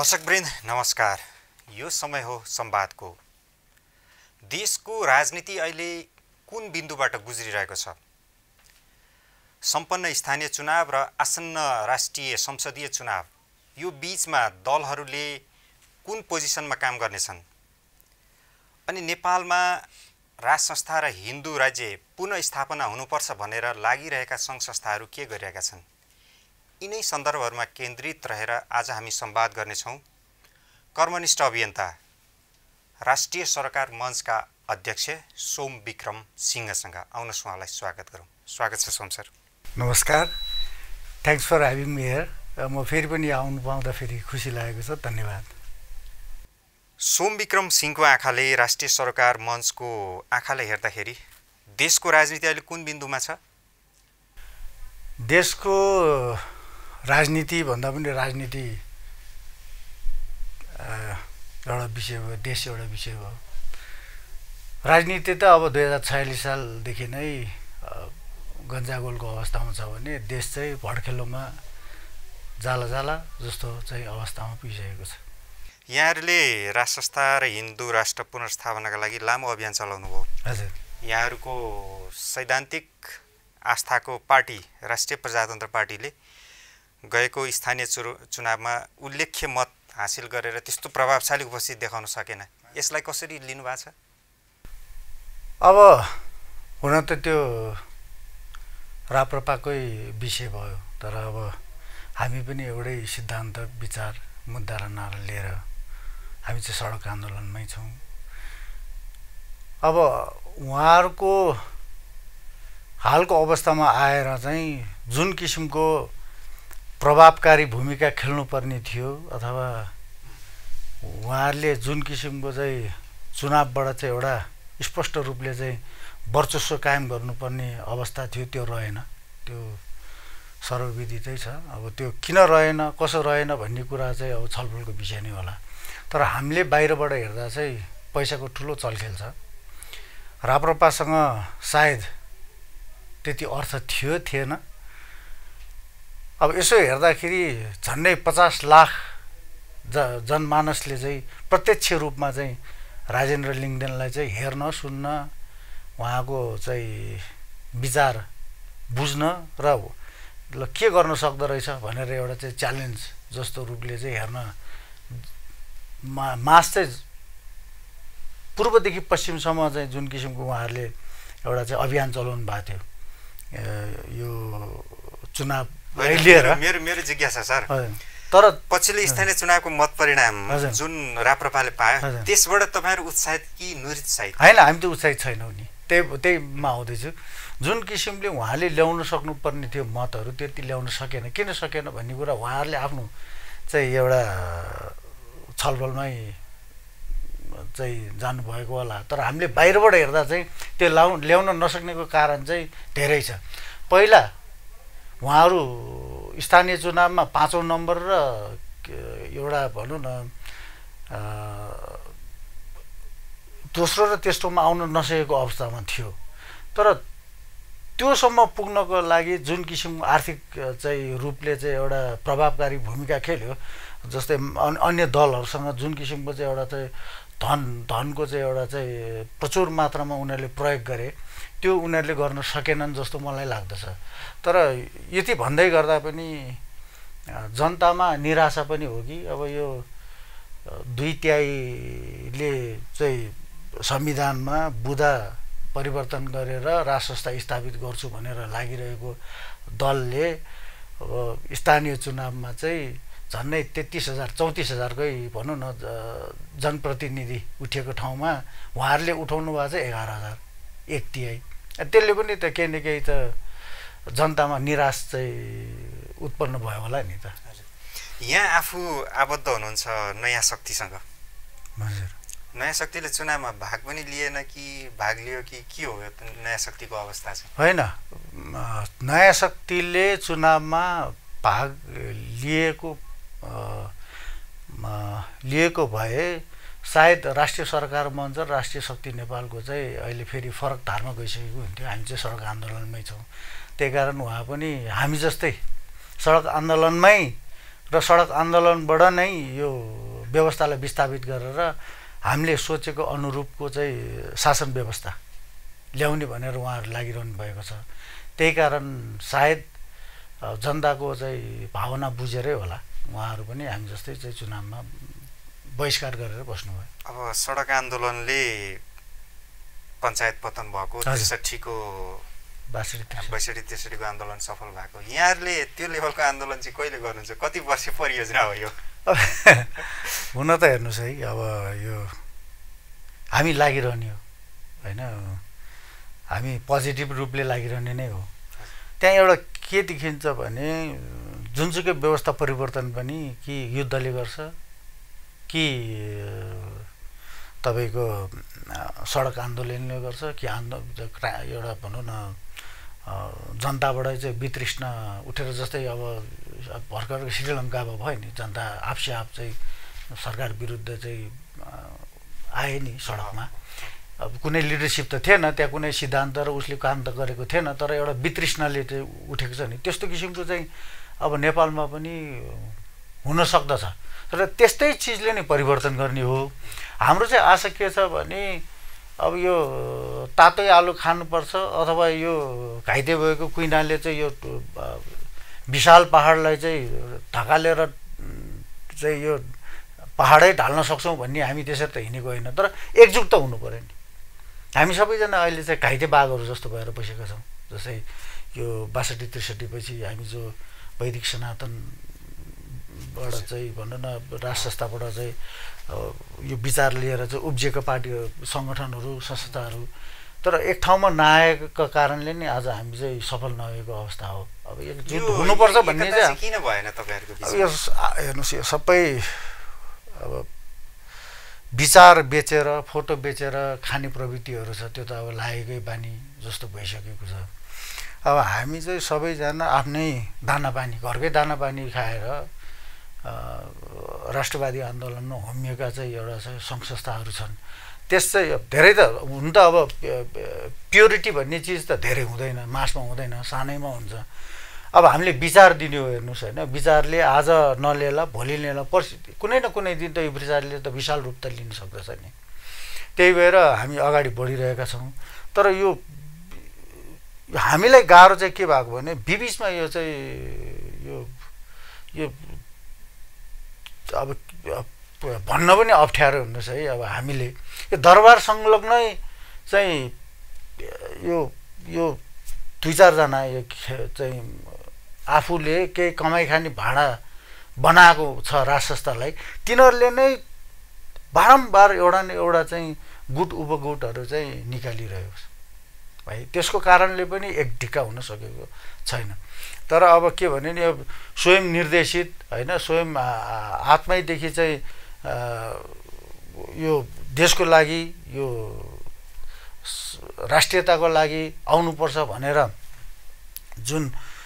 दर्शकवृन्द नमस्कार। यो समय हो संवादको। देशको राजनीति अहिले कुन बिन्दुबाट गुज्रिरहेको छ? सम्पन्न स्थानीय चुनाव र आसन्न राष्ट्रिय संसदीय चुनाव, यो बीचमा दलहरूले कुन पोजिसनमा काम गर्नेछन्? अनि नेपालमा राज संस्था र हिन्दू राज्य पुनः स्थापना हुनुपर्छ भनेर लागिरहेका सङ्घ संस्थाहरू के गरिरहेका छन्? यिनै सन्दर्भहरूमा केन्द्रित रहेर आज हामी संवाद गर्नेछौँ कर्मनिष्ठ अभियन्ता राष्ट्रिय सरकार मञ्चका अध्यक्ष सोम विक्रम सिंहसँग। आउनुहोस् उहाँलाई स्वागत गरौँ। स्वागत छ सोम सर। नमस्कार, thanks for having me here. म फेरि पनि आउनु पाउँदा फेरि खुसी लागेको छ, धन्यवाद। सोम विक्रम सिंहको आँखाले, राष्ट्रिय सरकार मञ्चको आँखाले हेर्दाखेरि देशको राजनीति अहिले कुन बिन्दुमा छ? देशको राजनीति भन्दा पनि राजनीति एउटा विषय हो, देश एउटा विषय हो। राजनीति त अब 2046 सालदेखि नै गन्जागोलको अवस्थामा छ भने देश चाहिँ भड्खेलोमा जाला जाला जस्तो चाहिँ अवस्थामा पुगिसकेको छ। यहाँहरूले राज संस्था र हिन्दू राष्ट्र पुनर्स्थापनाका लागि लामो अभियान चलाउनु भयो। हजुर, यहाँहरूको सैद्धान्तिक आस्थाको पार्टी राष्ट्रिय प्रजातन्त्र पार्टीले गएको स्थानीय चुनावमा उल्लेख्य मत हासिल गरेर त्यस्तो प्रभावशाली उपस्थिति देखाउन सकेन। यसलाई कसरी लिनुभएको छ? अब हुन त त्यो राप्रपाकै विषय भयो, तर अब हामी पनि एउटै सिद्धान्त विचार मुद्दा र नारा लिएर हामी चाहिँ सडक आन्दोलनमै छौँ। अब उहाँहरूको हालको अवस्थामा आएर चाहिँ जुन किसिमको प्रभावकारी भूमिका खेल्नुपर्ने थियो अथवा उहाँहरूले जुन किसिमको चाहिँ चुनावबाट चाहिँ एउटा स्पष्ट रूपले चाहिँ वर्चस्व कायम गर्नुपर्ने अवस्था थियो, त्यो रहेन। त्यो सर्वविदितै छ। अब त्यो किन रहेन, कसो रहेन भन्ने कुरा चाहिँ अब छलफलको विषय नै होला। तर हामीले बाहिरबाट हेर्दा चाहिँ पैसाको ठुलो चलखेल छ। राप्रपासँग सायद त्यति अर्थ थियो थिएन। अब यसो हेर्दाखेरि झन्डै 50 लाख जनमानसले चाहिँ प्रत्यक्ष रूपमा चाहिँ राजेन्द्र लिङ्गदेनलाई चाहिँ हेर्न, सुन्न, उहाँको चाहिँ विचार बुझ्न र ल के गर्न सक्दो रहेछ भनेर एउटा चाहिँ च्यालेन्ज जस्तो रूपले चाहिँ हेर्न मास चाहिँ पूर्वदेखि पश्चिमसम्म चाहिँ जुन किसिमको उहाँहरूले एउटा चाहिँ अभियान चलाउनु भएको थियो यो चुनाव लिएर। मेरो जिज्ञासा सर, तर पछिल्लो स्थानीय चुनावको मत परिणाम जुन राप्रपाले पायो त्यसबाट तपाईँहरू उत्साहित कि निरुत्साहित? होइन, हामी त उत्साहित छैनौँ नि। त्यहीमा आउँदैछु। जुन किसिमले उहाँले ल्याउन सक्नुपर्ने थियो मतहरू त्यति ल्याउन सकेन। किन सकेन भन्ने कुरा उहाँहरूले आफ्नो चाहिँ एउटा छलफलमै चाहिँ जानुभएको होला। तर हामीले बाहिरबाट हेर्दा चाहिँ त्यो ल्याउन नसक्नेको कारण चाहिँ धेरै छ। पहिला उहाँहरू स्थानीय चुनावमा 5औं नम्बर र एउटा भनौँ न दोस्रो र तेस्रोमा आउन नसकेको अवस्थामा थियो। तर त्योसम्म पुग्नको लागि जुन किसिमको आर्थिक चाहिँ रूपले चाहिँ एउटा प्रभावकारी भूमिका खेल्यो, जस्तै अन्य दलहरूसँग जुन किसिमको चाहिँ एउटा चाहिँ धनको चाहिँ एउटा चाहिँ प्रचुर मात्रामा उनीहरूले प्रयोग गरे, त्यो उनीहरूले गर्न सकेनन् जस्तो मलाई लाग्दछ। तर यति भन्दै गर्दा पनि जनतामा निराशा पनि हो कि अब यो 2/3ले चाहिँ संविधानमा बुँदा परिवर्तन गरेर राज संस्था स्थापित गर्छु भनेर लागिरहेको दलले अब स्थानीय चुनावमा चाहिँ झन्डै 33,000-34,000कै भनौँ न जनप्रतिनिधि उठेको ठाउँमा उहाँहरूले उठाउनु भएको चाहिँ 11,000, 1/3। त्यसले पनि त केही न केही त जनतामा निराश चाहिँ उत्पन्न भयो होला नि त। यहाँ आफू आबद्ध हुनुहुन्छ नयाँ शक्तिसँग। हजुर, नयाँ शक्तिले चुनावमा भाग पनि लिएन कि भाग लियो कि के हो नयाँ शक्तिको अवस्था चाहिँ? होइन, नयाँ शक्तिले चुनावमा भाग लिएको भए सायद राष्ट्रिय सरकार मञ्च र राष्ट्रिय शक्ति नेपालको चाहिँ अहिले फेरि फरक धारमा गइसकेको हुन्थ्यो। हामी चाहिँ सडक आन्दोलनमै छौँ। त्यही कारण उहाँ पनि हामी जस्तै सडक आन्दोलनमै र सडक आन्दोलनबाट नै यो व्यवस्थालाई विस्थापित गरेर हामीले सोचेको अनुरूपको चाहिँ शासन व्यवस्था ल्याउने भनेर उहाँहरू लागिरहनु भएको छ। त्यही कारण सायद जनताको चाहिँ भावना बुझेरै होला उहाँहरू पनि हामी जस्तै चाहिँ चुनावमा बहिष्कार गरेर बस्नुभयो। अब सडक आन्दोलनले पञ्चायत पतन भएको ६३को ६२-६३को आन्दोलन सफल भएको, यहाँहरूले त्यो लेभलको आन्दोलन चाहिँ कहिले गर्नुहुन्छ? कति वर्ष परियोजना हो यो? हुन त हेर्नुहोस् है, अब यो हामी लागिरहने हो होइन, हामी पोजिटिभ रूपले लागिरहने नै हो। त्यहाँ एउटा के देखिन्छ भने जुनसुकै व्यवस्था परिवर्तन पनि कि युद्धले गर्छ कि तपाईँको सडक आन्दोलनले गर्छ कि एउटा भनौँ न जनताबाट चाहिँ वितृष्णा उठेर, जस्तै अब भर्खर श्रीलङ्कामा भयो नि, जनता आफसे आफ चाहिँ सरकार विरुद्ध चाहिँ आए नि सडकमा। अब कुनै लिडरसिप त थिएन त्यहाँ, कुनै सिद्धान्त र उसले काम त गरेको थिएन, तर एउटा वितृष्णाले चाहिँ उठेको छ नि। त्यस्तो किसिमको चाहिँ अब नेपालमा पनि हुन सक्दछ र त्यस्तै चिजले नै परिवर्तन गर्ने हो। हाम्रो चाहिँ आशा के छ भने अब यो तातै आलु खानुपर्छ अथवा यो घाइते भएको कुइनाले चाहिँ यो विशाल पहाडलाई चाहिँ ढकालेर चाहिँ यो पहाडै ढाल्न सक्छौँ भन्ने हामी त्यसरी त हिँडेको होइन, तर एकजुट त हुनु पऱ्यो नि। हामी सबैजना अहिले चाहिँ घाइते बाघहरू जस्तो भएर बसेका छौँ। जस्तै यो ६२-६३ पछि हामी जो वैदिक सनातनबाट चाहिँ भनौँ न राज संस्थाबाट चाहिँ यो विचार लिएर चाहिँ उब्जिएका पार्टीहरू सङ्गठनहरू संस्थाहरू, तर एक ठाउँमा नआएको कारणले नै आज हामी चाहिँ सफल नभएको अवस्था हो। अब एकजुट हुनुपर्छ भन्ने चाहिँ किन भएन तपाईँहरूको बिचमा? यो हेर्नुहोस्, यो सबै अब विचार बेचेर फोटो बेचेर खाने प्रवृत्तिहरू छ, त्यो त अब लागेकै बानी जस्तो भइसकेको छ। अब हामी चाहिँ सबैजना आफ्नै दानापानी घरकै दानापानी खाएर राष्ट्रवादी आन्दोलनमा होमिएका चाहिँ एउटा चाहिँ सङ्घ संस्थाहरू छन्। त्यस चाहिँ धेरै त हुन त अब प्योरिटी भन्ने चिज त धेरै हुँदैन, मासमा हुँदैन, सानैमा हुन्छ। अब हामीले विचार दिने हो, हेर्नुहोस् होइन, विचारले आज नलिएला भोलि लिएला पर्सि कुनै न कुनै दिन त यो विचारले त विशाल रूप त लिन सक्दछ नि। त्यही भएर हामी अगाडि बढिरहेका छौँ। तर यो हामीलाई गाह्रो चाहिँ के भएको भने बिचमा यो चाहिँ यो अब भन्न पनि अप्ठ्यारो हुनुहोस् है। अब हामीले यो दरबार संलग्नै चाहिँ यो 2-4जना यो चाहिँ आफूले केही कमाइ खाने भाडा बनाएको छ राज संस्थालाई, तिनीहरूले नै बारम्बार एउटा न एउटा चाहिँ गुट उपगुटहरू चाहिँ निकालिरहेको छ है। त्यसको कारणले पनि एक ढिक्का हुन सकेको छैन। तर अब के भने नि, अब स्वयं निर्देशित होइन, स्वयं आत्मैदेखि चाहिँ यो देशको लागि यो राष्ट्रियताको लागि आउनुपर्छ भनेर जुन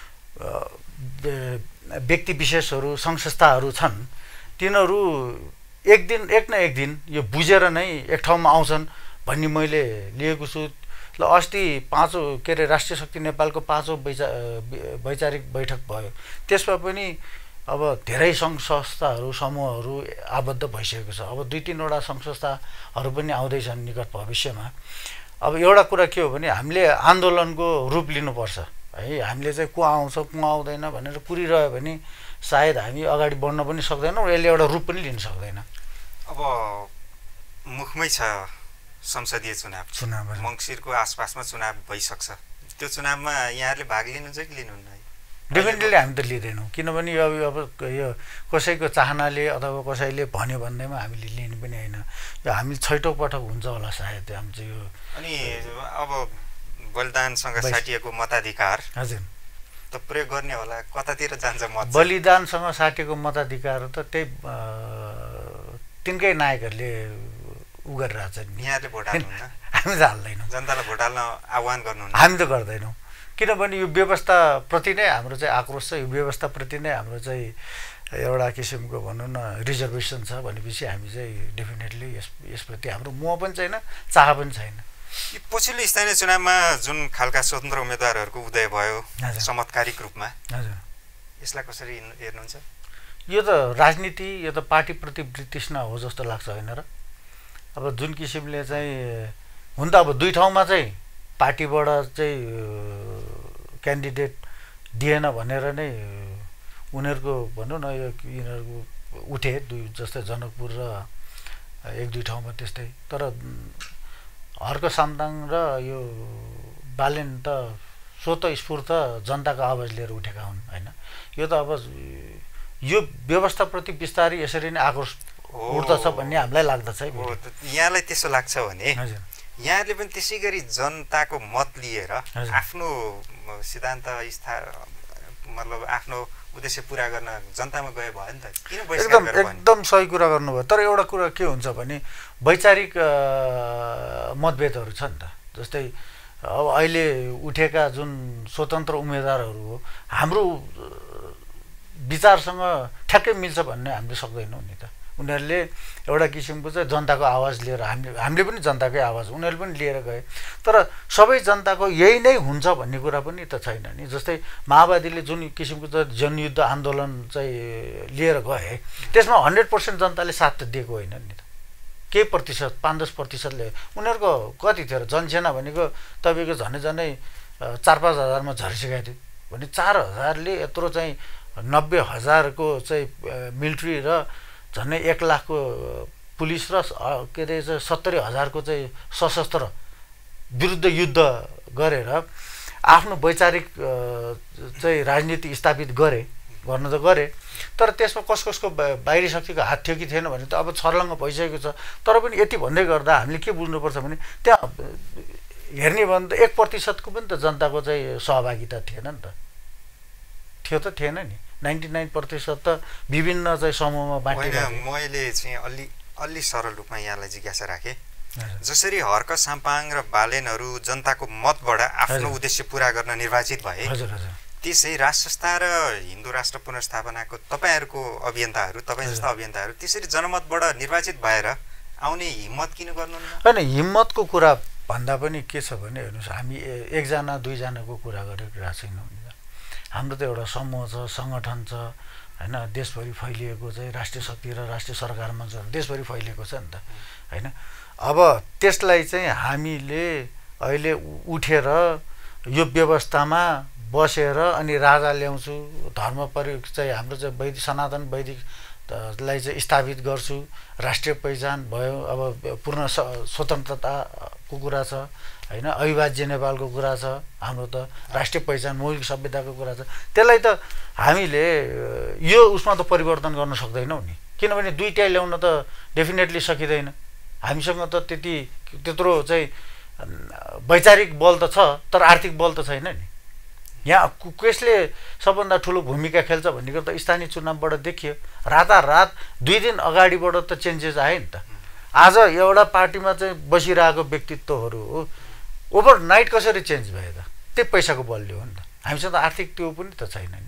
व्यक्ति विशेषहरू सङ्घ संस्थाहरू छन्, तिनीहरू एक न एक दिन यो बुझेर नै एक ठाउँमा आउँछन् भन्ने मैले लिएको छु। ल अस्ति राष्ट्रिय शक्ति नेपालको 5औं वैचारिक बैठक भयो, त्यसमा पनि अब धेरै सङ्घ संस्थाहरू समूहहरू आबद्ध भइसकेको छ। अब 2-3वटा सङ्घ संस्थाहरू पनि आउँदैछन् निकट भविष्यमा। अब एउटा कुरा के हो भने हामीले आन्दोलनको रूप लिनुपर्छ है। हामीले चाहिँ को आउँछ को आउँदैन भनेर कुरिरह्यो भने सायद हामी अगाडि बढ्न पनि सक्दैनौँ, यसले एउटा रूप पनि लिन सक्दैन। अब मुखमै छ संसदीय चुनाव, मङ्सिरको आसपासमा चुनाव भइसक्छ। त्यो चुनावमा यहाँहरूले भाग लिनुहुन्छ कि लिनुहुन्न? डेफिनेटली हामी त लिँदैनौँ, किनभने अब यो कसैको चाहनाले अथवा कसैले भन्यो भन्दैमा हामीले लिने पनि होइन। यो हामी 6औं पटक हुन्छ होला सायद हामी चाहिँ यो। अनि अब बलिदानसँग साटिएको मताधिकार हजुर त प्रयोग गर्ने होला, कतातिर जान्छ मत? बलिदानसँग साटिएको मताधिकार त त्यही तिनकै नायकहरूले उ गरिरहेछ नि। यहाँले भोट हाल्नुहुन्न? हामी त हाल्दैनौँ। जनतालाई भोट हाल्न आह्वान गर्नुहुन्न? हामी त गर्दैनौँ, किनभने यो व्यवस्थाप्रति नै हाम्रो चाहिँ आक्रोश छ। यो व्यवस्थाप्रति नै हाम्रो चाहिँ एउटा किसिमको भनौँ न रिजर्भेसन छ भनेपछि हामी चाहिँ डेफिनेटली यसप्रति हाम्रो मोह पनि छैन, चाह पनि छैन। पछिल्लो स्थानीय चुनावमा जुन खालका स्वतन्त्र उम्मेदवारहरूको उदय भयो चमत्कारिक रूपमा, हजुर, यसलाई कसरी हेर्नुहुन्छ? यो त राजनीति, यो त पार्टीप्रति वितृष्णा हो जस्तो लाग्छ होइन र? अब जुन किसिमले चाहिँ हुन त अब दुई ठाउँमा चाहिँ पार्टीबाट चाहिँ क्यान्डिडेट दिएन भनेर नै उनीहरूको भनौँ न यो यिनीहरूको उठे जस्तै जनकपुर र एक दुई ठाउँमा त्यस्तै। तर हर्क साम्दाङ र यो बालेन त स्वतस्फूर्त जनताको आवाज लिएर उठेका हुन् होइन? यो त अब यो व्यवस्थाप्रति बिस्तारै यसरी नै आक्रोश उठ्दछ भन्ने हामीलाई लाग्दछ है। यहाँलाई त्यसो लाग्छ भने यहाँले पनि त्यसै गरी जनताको मत लिएर आफ्नो सिद्धान्त मतलब आफ्नो उद्देश्य पुरा गर्न जनतामा गए भयो नि त, किन बहिष्कार गर्नु? एकदम सही कुरा गर्नुभयो। तर एउटा कुरा के हुन्छ भने वैचारिक मतभेदहरू छ नि त। जस्तै अब अहिले उठेका जुन स्वतन्त्र उम्मेदवारहरू हो, हाम्रो विचारसँग ठ्याक्कै मिल्छ भन्ने हामीले सक्दैनौँ नि त। उनीहरूले एउटा किसिमको चाहिँ जनताको आवाज लिएर हामीले पनि जनताकै आवाज उनीहरूले पनि लिएर गए। तर सबै जनताको यही नै हुन्छ भन्ने कुरा पनि त छैन नि। जस्तै माओवादीले जुन किसिमको चाहिँ जनयुद्ध आन्दोलन चाहिँ लिएर गए, त्यसमा 100% जनताले साथ त दिएको होइन नि त। केही प्रतिशत 5-10%ले उनीहरूको कति थियो र जनसेना भनेको तपाईँको झनै 4-5 हजारमा झरिसकेको थियो भने 4,000ले यत्रो चाहिँ 90,000को चाहिँ मिलिट्री र झन्डै 1 लाखको पुलिस र के अरे 70,000को चाहिँ सशस्त्र विरुद्ध युद्ध गरेर आफ्नो वैचारिक चाहिँ राजनीति स्थापित गर्न त गरे। तर त्यसमा कसको बाहिरी शक्तिको हात थियो कि थिएन भने त अब छर्लङ्ग भइसकेको छ। तर पनि यति भन्दै गर्दा हामीले के बुझ्नुपर्छ भने त्यहाँ हेर्ने भने त 1% पनि त जनताको चाहिँ सहभागिता थिएन नि त। थियो त थिएन नि। 99% त विभिन्न चाहिँ समूहमा बाँडिएको। मैले चाहिँ अलि सरल रूपमा यहाँलाई जिज्ञासा राखेँ। जसरी हर्क साम्पाङ र बालेनहरू जनताको मतबाट आफ्नो उद्देश्य पुरा गर्न निर्वाचित भए, त्यसै राज संस्था र हिन्दू राष्ट्र पुनर्स्थापनाको तपाईँहरूको अभियन्ताहरू, तपाईँ जस्ता अभियन्ताहरू त्यसरी जनमतबाट निर्वाचित भएर आउने हिम्मत किन गर्नुहुन्न? होइन, हिम्मतको कुरा भन्दा पनि के छ भने हेर्नुहोस्, हामी 1-2जनाको कुरा गरेको छैनौँ। हाम्रो त एउटा समूह छ, सङ्गठन छ होइन? देशभरि फैलिएको चाहिँ राष्ट्रिय शक्ति र राष्ट्रिय सरकारमा देशभरि फैलिएको छ नि त होइन? अब त्यसलाई चाहिँ हामीले अहिले उठेर यो व्यवस्थामा बसेर अनि राजा ल्याउँछु, धर्म चाहिँ हाम्रो चाहिँ वैदिक सनातन वैदिकलाई चाहिँ स्थापित गर्छु, राष्ट्रिय पहिचान भयो, अब पूर्ण स्वतन्त्रताको कुरा छ होइन? अविभाज्य नेपालको कुरा छ, हाम्रो त राष्ट्रिय पहिचान मौलिक सभ्यताको कुरा छ। त्यसलाई त हामीले यो उसमा त परिवर्तन गर्न सक्दैनौँ नि, किनभने दुईटै ल्याउन त डेफिनेटली सकिँदैन। हामीसँग त त्यत्रो चाहिँ वैचारिक बल त छ, तर आर्थिक बल त छैन नि। यहाँ कसले सबभन्दा ठुलो भूमिका खेल्छ भन्ने कुरो त स्थानीय चुनावबाट देखियो। रातारात 2 दिन अगाडिबाट त चेन्जेस आयो नि त। आज एउटा पार्टीमा चाहिँ बसिरहेको व्यक्तित्वहरू ओभरनाइट कसरी चेन्ज भयो त? त्यही पैसाको बलले हो नि त। हामीसँग त आर्थिक त्यो पनि त छैन नि।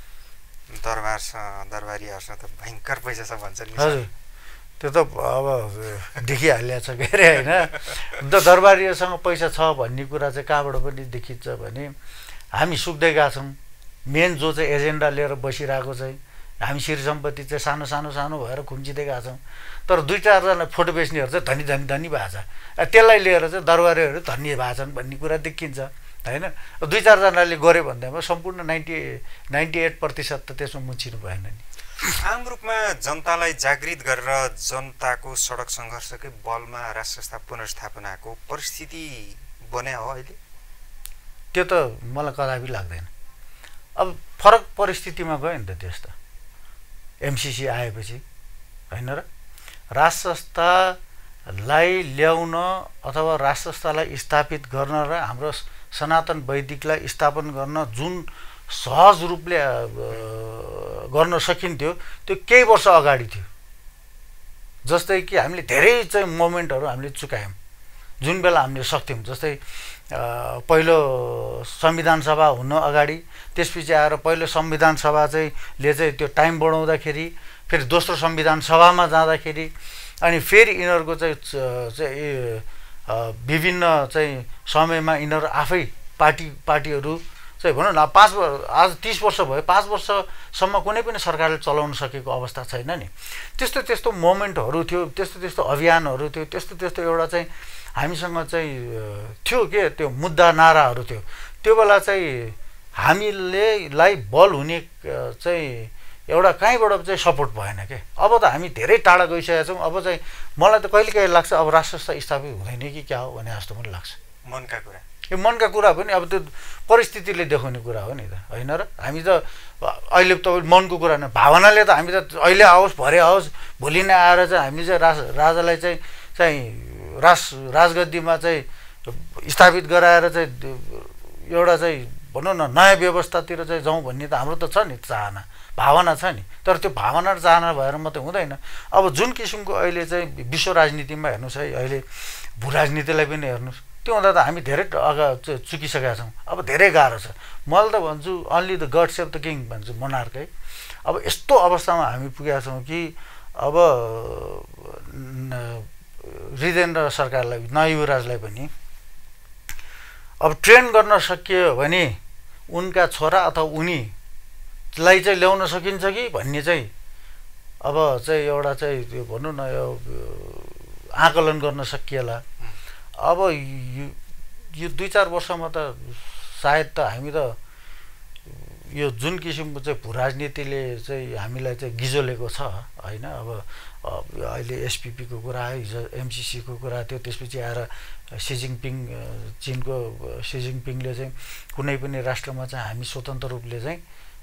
दरबारीहरूसँग त भयङ्कर पैसा छ भन्छ नि। हजुर, त्यो त अब देखिहालिएको छ के अरे होइन? दरबारीहरूसँग पैसा छ भन्ने कुरा चाहिँ कहाँबाट पनि देखिन्छ भने हामी सुक्दै गएको छौँ। मेन जो चाहिँ एजेन्डा लिएर बसिरहेको चाहिँ हामी श्री सम्पत्ति चाहिँ सानो भएर खुम्चिँदै गएको छौँ। तर 2-4जना फोटो बेच्नेहरू चाहिँ धनी भएको छ। त्यसलाई लिएर चाहिँ दरबारीहरू धनी भएको छन् भन्ने कुरा देखिन्छ होइन? 2-4जनाले गरे भन्दैमा सम्पूर्ण 98% त त्यसमा मुछिनु भएन नि। आम रूपमा जनतालाई जागृत गरेर जनताको सडक सङ्घर्षकै बलमा राज संस्था पुनर्स्थापनाको परिस्थिति बन्या हो अहिले? त्यो त मलाई कदापि लाग्दैन। अब फरक परिस्थितिमा गयो नि त देश त। एमसिसी आएपछि होइन र? राज संस्थालाई ल्याउन अथवा राज संस्थालाई स्थापित गर्न र हाम्रो सनातन वैदिकलाई स्थापन गर्न जुन सहज रूपले गर्न सकिन्थ्यो त्यो केही वर्ष अगाडि थियो। जस्तै कि हामीले धेरै चाहिँ मोमेन्टहरू हामीले चुकायौँ जुन बेला हामीले सक्थ्यौँ। जस्तै पहिलो संविधान सभा हुन अगाडि, त्यसपछि आएर पहिलो संविधान सभा चाहिँ त्यो टाइम बढाउँदाखेरि, फेरि दोस्रो संविधान सभामा जाँदाखेरि, अनि फेरि यिनीहरूको चाहिँ विभिन्न चाहिँ समयमा यिनीहरू आफै पार्टीहरू चाहिँ भनौँ न 5 आज 30 वर्ष भयो, 5 वर्षसम्म कुनै पनि सरकारले चलाउन सकेको अवस्था छैन नि। त्यस्तो मोमेन्टहरू थियो, त्यस्तो अभियानहरू थियो, त्यस्तो एउटा चाहिँ हामीसँग चाहिँ थियो के त्यो मुद्दा नाराहरू थियो। त्यो बेला चाहिँ हामीलाई बल हुने चाहिँ एउटा कहीँबाट चाहिँ सपोर्ट भएन के। अब त हामी धेरै टाढा गइसकेका छौँ। अब चाहिँ मलाई त कहिले लाग्छ अब राष्ट्र संस्था स्थापित हुँदैन कि क्या हो भने जस्तो पनि लाग्छ। मनका कुरा, यो मनका कुरा पनि अब त्यो परिस्थितिले देखाउने कुरा हो नि त, होइन र? हामी त अहिले त मनको कुरा नै, भावनाले त हामी त अहिले आओस् भरे आओस् भोलि नै आएर चाहिँ हामी चाहिँ राजालाई चाहिँ राजगद्दीमा चाहिँ स्थापित गराएर चाहिँ एउटा चाहिँ भनौँ न नयाँ व्यवस्थातिर चाहिँ जाउँ भन्ने त हाम्रो त छ नि चाहना, भावना छ नि। तर त्यो भावना र चाहना भएर मात्रै हुँदैन। अब जुन किसिमको अहिले चाहिँ विश्व राजनीतिमा हेर्नुहोस् है, अहिले भू राजनीतिलाई पनि हेर्नुहोस्, त्यो हुँदा त हामी धेरै अगा चुकिसकेका छौँ। अब धेरै गाह्रो छ। मैले त भन्छु only the god save the king भन्छु, मोनार्क है। अब यस्तो अवस्थामा हामी पुगेका छौँ कि अब हृदयेन्द्र सरकारलाई, नयाँ युवराजलाई पनि अब ट्रेन गर्न सकियो भने उनका छोरा अथवा उनीलाई चाहिँ ल्याउन सकिन्छ कि भन्ने चाहिँ अब चाहिँ एउटा चाहिँ त्यो भनौँ न यो आकलन गर्न सकिएला। अब यो 2-4 वर्षमा त सायद त हामी त यो जुन किसिमको चाहिँ भू राजनीतिले चाहिँ हामीलाई चाहिँ गिजोलेको छ, होइन? अब अहिले एसपिपीको कुरा आयो, हिजो एमसिसीको कुरा थियो, त्यसपछि आएर चिनको सी जिनपिङले चाहिँ कुनै पनि राष्ट्रमा चाहिँ हामी स्वतन्त्र रूपले चाहिँ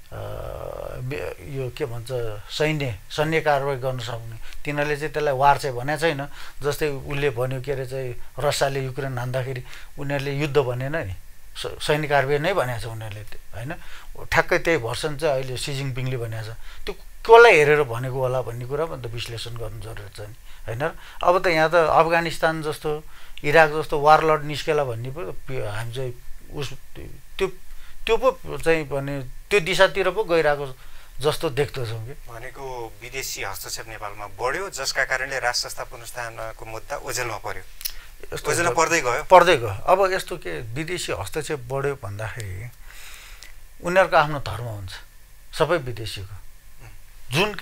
यो के भन्छ सैन्य कारवाही गर्न सक्ने, तिनीहरूले चाहिँ त्यसलाई वार चाहिँ भनेको छैन। जस्तै उसले भन्यो के अरे चाहिँ रसियाले युक्रेन हान्दाखेरि उनीहरूले युद्ध भनेन नि, सैन्य कारवाही नै भनेको छ उनीहरूले, होइन? ठ्याक्कै त्यही भर्सन चाहिँ अहिले सी जिनपिङले भनेको छ। त्यो कसलाई हेरेर भनेको होला भन्ने कुरा पनि त विश्लेषण गर्नु जरुरत छ नि, होइन? अब त यहाँ त अफगानिस्तान जस्तो, इराक जस्तो वारलर्ड निस्केला भन्ने पो हामी चाहिँ त्यो पो चाहिँ भने त्यो दिशातिर पो गइरहेको जस्तो देख्दछौँ कि। भनेको विदेशी हस्तक्षेप नेपालमा बढ्यो, जसका कारणले राष्ट्र संस्था पुनर्स्थापनाको मुद्दा ओझेलमा पर्यो, ओझेलमा पर्दै गयो। अब यस्तो के विदेशी हस्तक्षेप बढ्यो भन्दाखेरि उनीहरूको आफ्नो धर्म हुन्छ सबै विदेशीको, जुन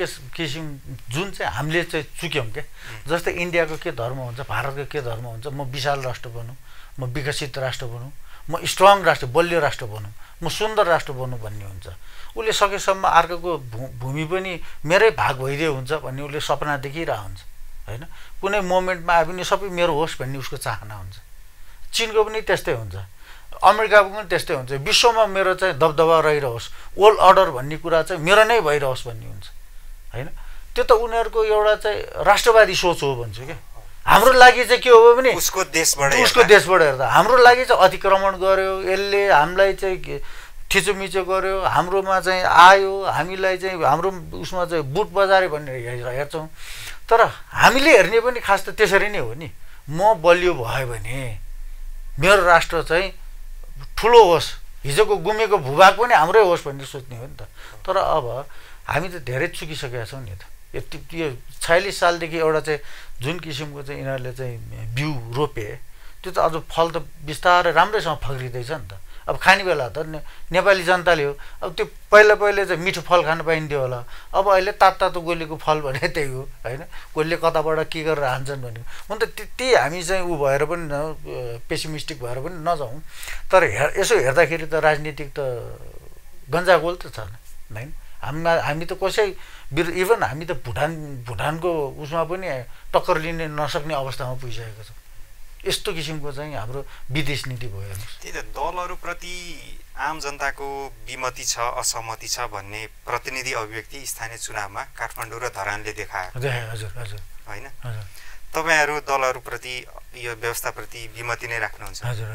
चाहिँ हामीले चाहिँ चुक्यौँ के। जस्तै इन्डियाको के धर्म हुन्छ, भारतको के धर्म हुन्छ, म विशाल राष्ट्र बनौँ, म विकसित राष्ट्र बनौँ, म स्ट्रङ राष्ट्र, बलियो राष्ट्र बनौँ, म सुन्दर राष्ट्र बनौँ भन्ने हुन्छ। उसले सकेसम्म अर्काको भूमि पनि मेरै भाग भइदियो हुन्छ भन्ने उसले सपना देखिरहेको हुन्छ, होइन? कुनै मोमेन्टमा आयो भने सबै मेरो होस् भन्ने उसको चाहना हुन्छ। चिनको पनि त्यस्तै हुन्छ, अमेरिकाको पनि त्यस्तै हुन्छ। विश्वमा मेरो चाहिँ दबदबा रहिरहोस्, वर्ल्ड अर्डर भन्ने कुरा चाहिँ मेरो नै भइरहोस् भन्ने हुन्छ, होइन? त्यो त उनीहरूको एउटा चाहिँ राष्ट्रवादी सोच हो भन्छु क्या। हाम्रो लागि चाहिँ के हो भने उसको देशबाट हेर्दा हाम्रो लागि चाहिँ अतिक्रमण गर्यो, यसले हामीलाई चाहिँ थिचोमिचो गर्यो, हाम्रोमा चाहिँ आयो, हामीलाई चाहिँ हाम्रो उसमा चाहिँ बुट बजार्यो भनेर हेर्छौँ। तर हामीले हेर्ने पनि खास त त्यसरी नै हो नि। म बलियो भयो भने मेरो राष्ट्र चाहिँ ठुलो होस्, हिजोको गुमेको भूभाग पनि हाम्रै होस् भनेर सोच्ने हो नि त। तर अब हामी त धेरै चुकिसकेका छौँ नि त। यो 46 सालदेखि एउटा चाहिँ जुन किसिमको चाहिँ यिनीहरूले चाहिँ बिउ रोपे, त्यो त अझ फल त बिस्तारै राम्रैसँग फक्रिँदैछ नि त। अब खाने बेला त नेपाली जनताले हो, अब त्यो पहिले चाहिँ मिठो फल खान पाइन्थ्यो होला, अब अहिले तातो गोलीको फल भने त्यही हो, होइन? कसले कताबाट के गरेर हान्छन् भनेको हुन त। त्यति हामी चाहिँ ऊ भएर पनि पेसिमिस्टिक भएर पनि नजाउँ। तर यसो हेर्दाखेरि त राजनीतिक त गन्जागोल त छ होइन? हामी त कसै इभन हामी त भुटानको उसमा पनि टक्कर लिन नसक्ने अवस्थामा पुगिसकेको छौँ। यस्तो किसिमको चाहिँ हाम्रो विदेश नीति भयो। त्यही त दलहरूप्रति आम जनताको विमति छ, असहमति छ भन्ने प्रतिनिधि अभिव्यक्ति स्थानीय चुनावमा काठमाडौँ र धरानले देखायो। हजुर होइन? तपाईँहरू दलहरूप्रति यो व्यवस्थाप्रति विमति नै राख्नुहुन्छ। हजुर।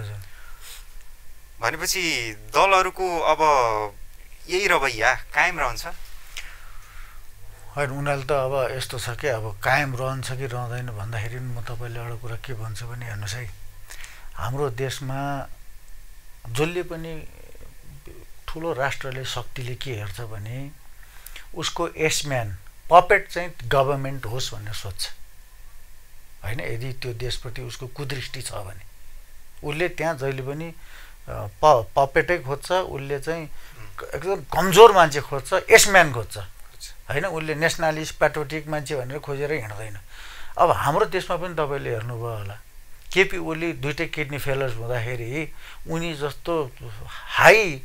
भनेपछि दलहरूको अब यही रवैया कायम रहन्छ? होइन, उनीहरूले त अब यस्तो छ कि अब कायम रहन्छ कि रहँदैन भन्दाखेरि म तपाईँले एउटा कुरा के भन्छु भने हेर्नुहोस् है, हाम्रो देशमा जसले पनि ठुलो राष्ट्रले शक्तिले के हेर्छ भने उसको एसम्यान पपेट चाहिँ गभर्मेन्ट होस् भनेर सोध्छ, होइन? यदि त्यो देशप्रति उसको कुदृष्टि छ भने उसले त्यहाँ जहिले पनि पपेटै खोज्छ, उसले चाहिँ एकदम कमजोर मान्छे खोज्छ, एसम्यान खोज्छ होइन, उसले नेसनलिस्ट पेट्रोटिक मान्छे भनेर खोजेर हिँड्दैन। अब हाम्रो देशमा पनि तपाईँले हेर्नुभयो होला, केपी ओली दुईटै किडनी फेलर्स हुँदाखेरि उनी जस्तो हाई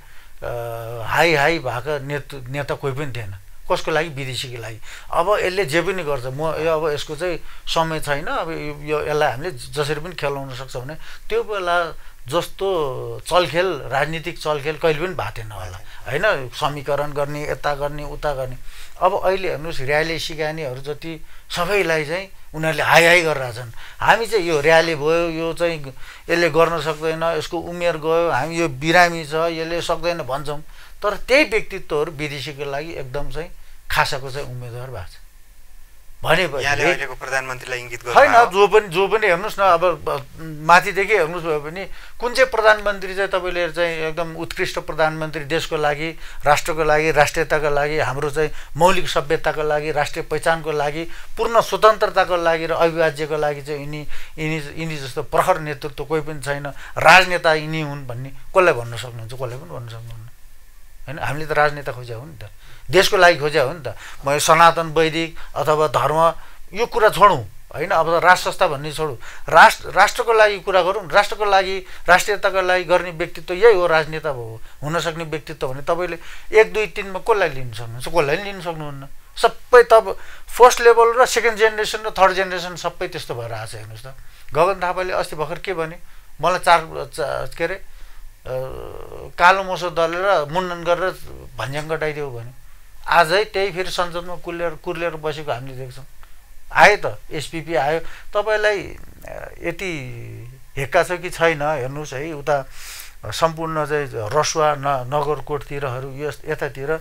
भएको नेता कोही पनि थिएन। कसको लागि? विदेशीको लागि। अब यसले जे पनि गर्छ, म अब यसको चाहिँ समय छैन, अब यो यसलाई हामीले जसरी पनि खेलाउन सक्छ भने त्यो बेला जस्तो चलखेल, राजनीतिक चलखेल कहिले पनि भएको थिएन होला होइन, समीकरण गर्ने, यता गर्ने, उता गर्ने। अब अहिले हेर्नुहोस्, र्याली सिकानेहरू जति सबैलाई चाहिँ उनीहरूले हाई गरिरहेछन्। हामी चाहिँ यो र्याली भयो, यो चाहिँ यसले गर्न सक्दैन, यसको उमेर गयो, हामी यो बिरामी छ, यसले सक्दैन भन्छौँ, तर त्यही व्यक्तित्वहरू विदेशीको लागि एकदम चाहिँ खासाको चाहिँ उम्मेदवार भएको छ भनेपछि प्रधानमन्त्रीलाई इङ्गित गर्नु होइन। जो पनि हेर्नुहोस् न, अब माथिदेखि हेर्नुहोस् भयो भने कुन चाहिँ प्रधानमन्त्री चाहिँ तपाईँले चाहिँ एकदम उत्कृष्ट प्रधानमन्त्री, देशको लागि, राष्ट्रको लागि, राष्ट्रियताको लागि, हाम्रो चाहिँ मौलिक सभ्यताको लागि, राष्ट्रिय पहिचानको लागि, पूर्ण स्वतन्त्रताको लागि र अविभाज्यको लागि चाहिँ यिनी जस्तो प्रखर नेतृत्व कोही पनि छैन, राजनेता यिनी हुन् भन्ने कसलाई भन्न सक्नुहुन्छ? कसलाई पनि भन्न सक्नुहुन्न होइन। हामीले त राजनेता खोज्या हो नि त, देशको लागि खोज्या हो नि त। म सनातन वैदिक अथवा धर्म यो कुरा छोडौँ होइन, अब राष्ट्र संस्था भन्ने छोडौँ, राष्ट्रको लागि कुरा गरौँ। राष्ट्रको लागि, राष्ट्रियताको लागि गर्ने व्यक्तित्व यही हो राजनेता हो, हुनसक्ने व्यक्तित्व भने तपाईँले 1, 2, 3 मा कसलाई लिन सक्नुहुन्छ? कसलाई पनि लिन सक्नुहुन्न। सबै फर्स्ट लेभल र सेकेन्ड जेनेरेसन र थर्ड जेनेरेसन सबै त्यस्तो भएर आएको छ। हेर्नुहोस् त, गगन थापाले अस्ति भर्खर के भने, मलाई के अरे कालो मोसो दलेर मुन्डन गरेर भन्ज्याङ कटाइदियो भने, आजै त्यही फेरि संसदमा कुर्लेर बसेको हामीले देख्छौँ। आयो त, एसपिपी आयो। तपाईँलाई यति हेक्का छ कि छैन हेर्नुहोस् है, उता सम्पूर्ण चाहिँ रसुवा नगरकोटतिरहरू यतातिर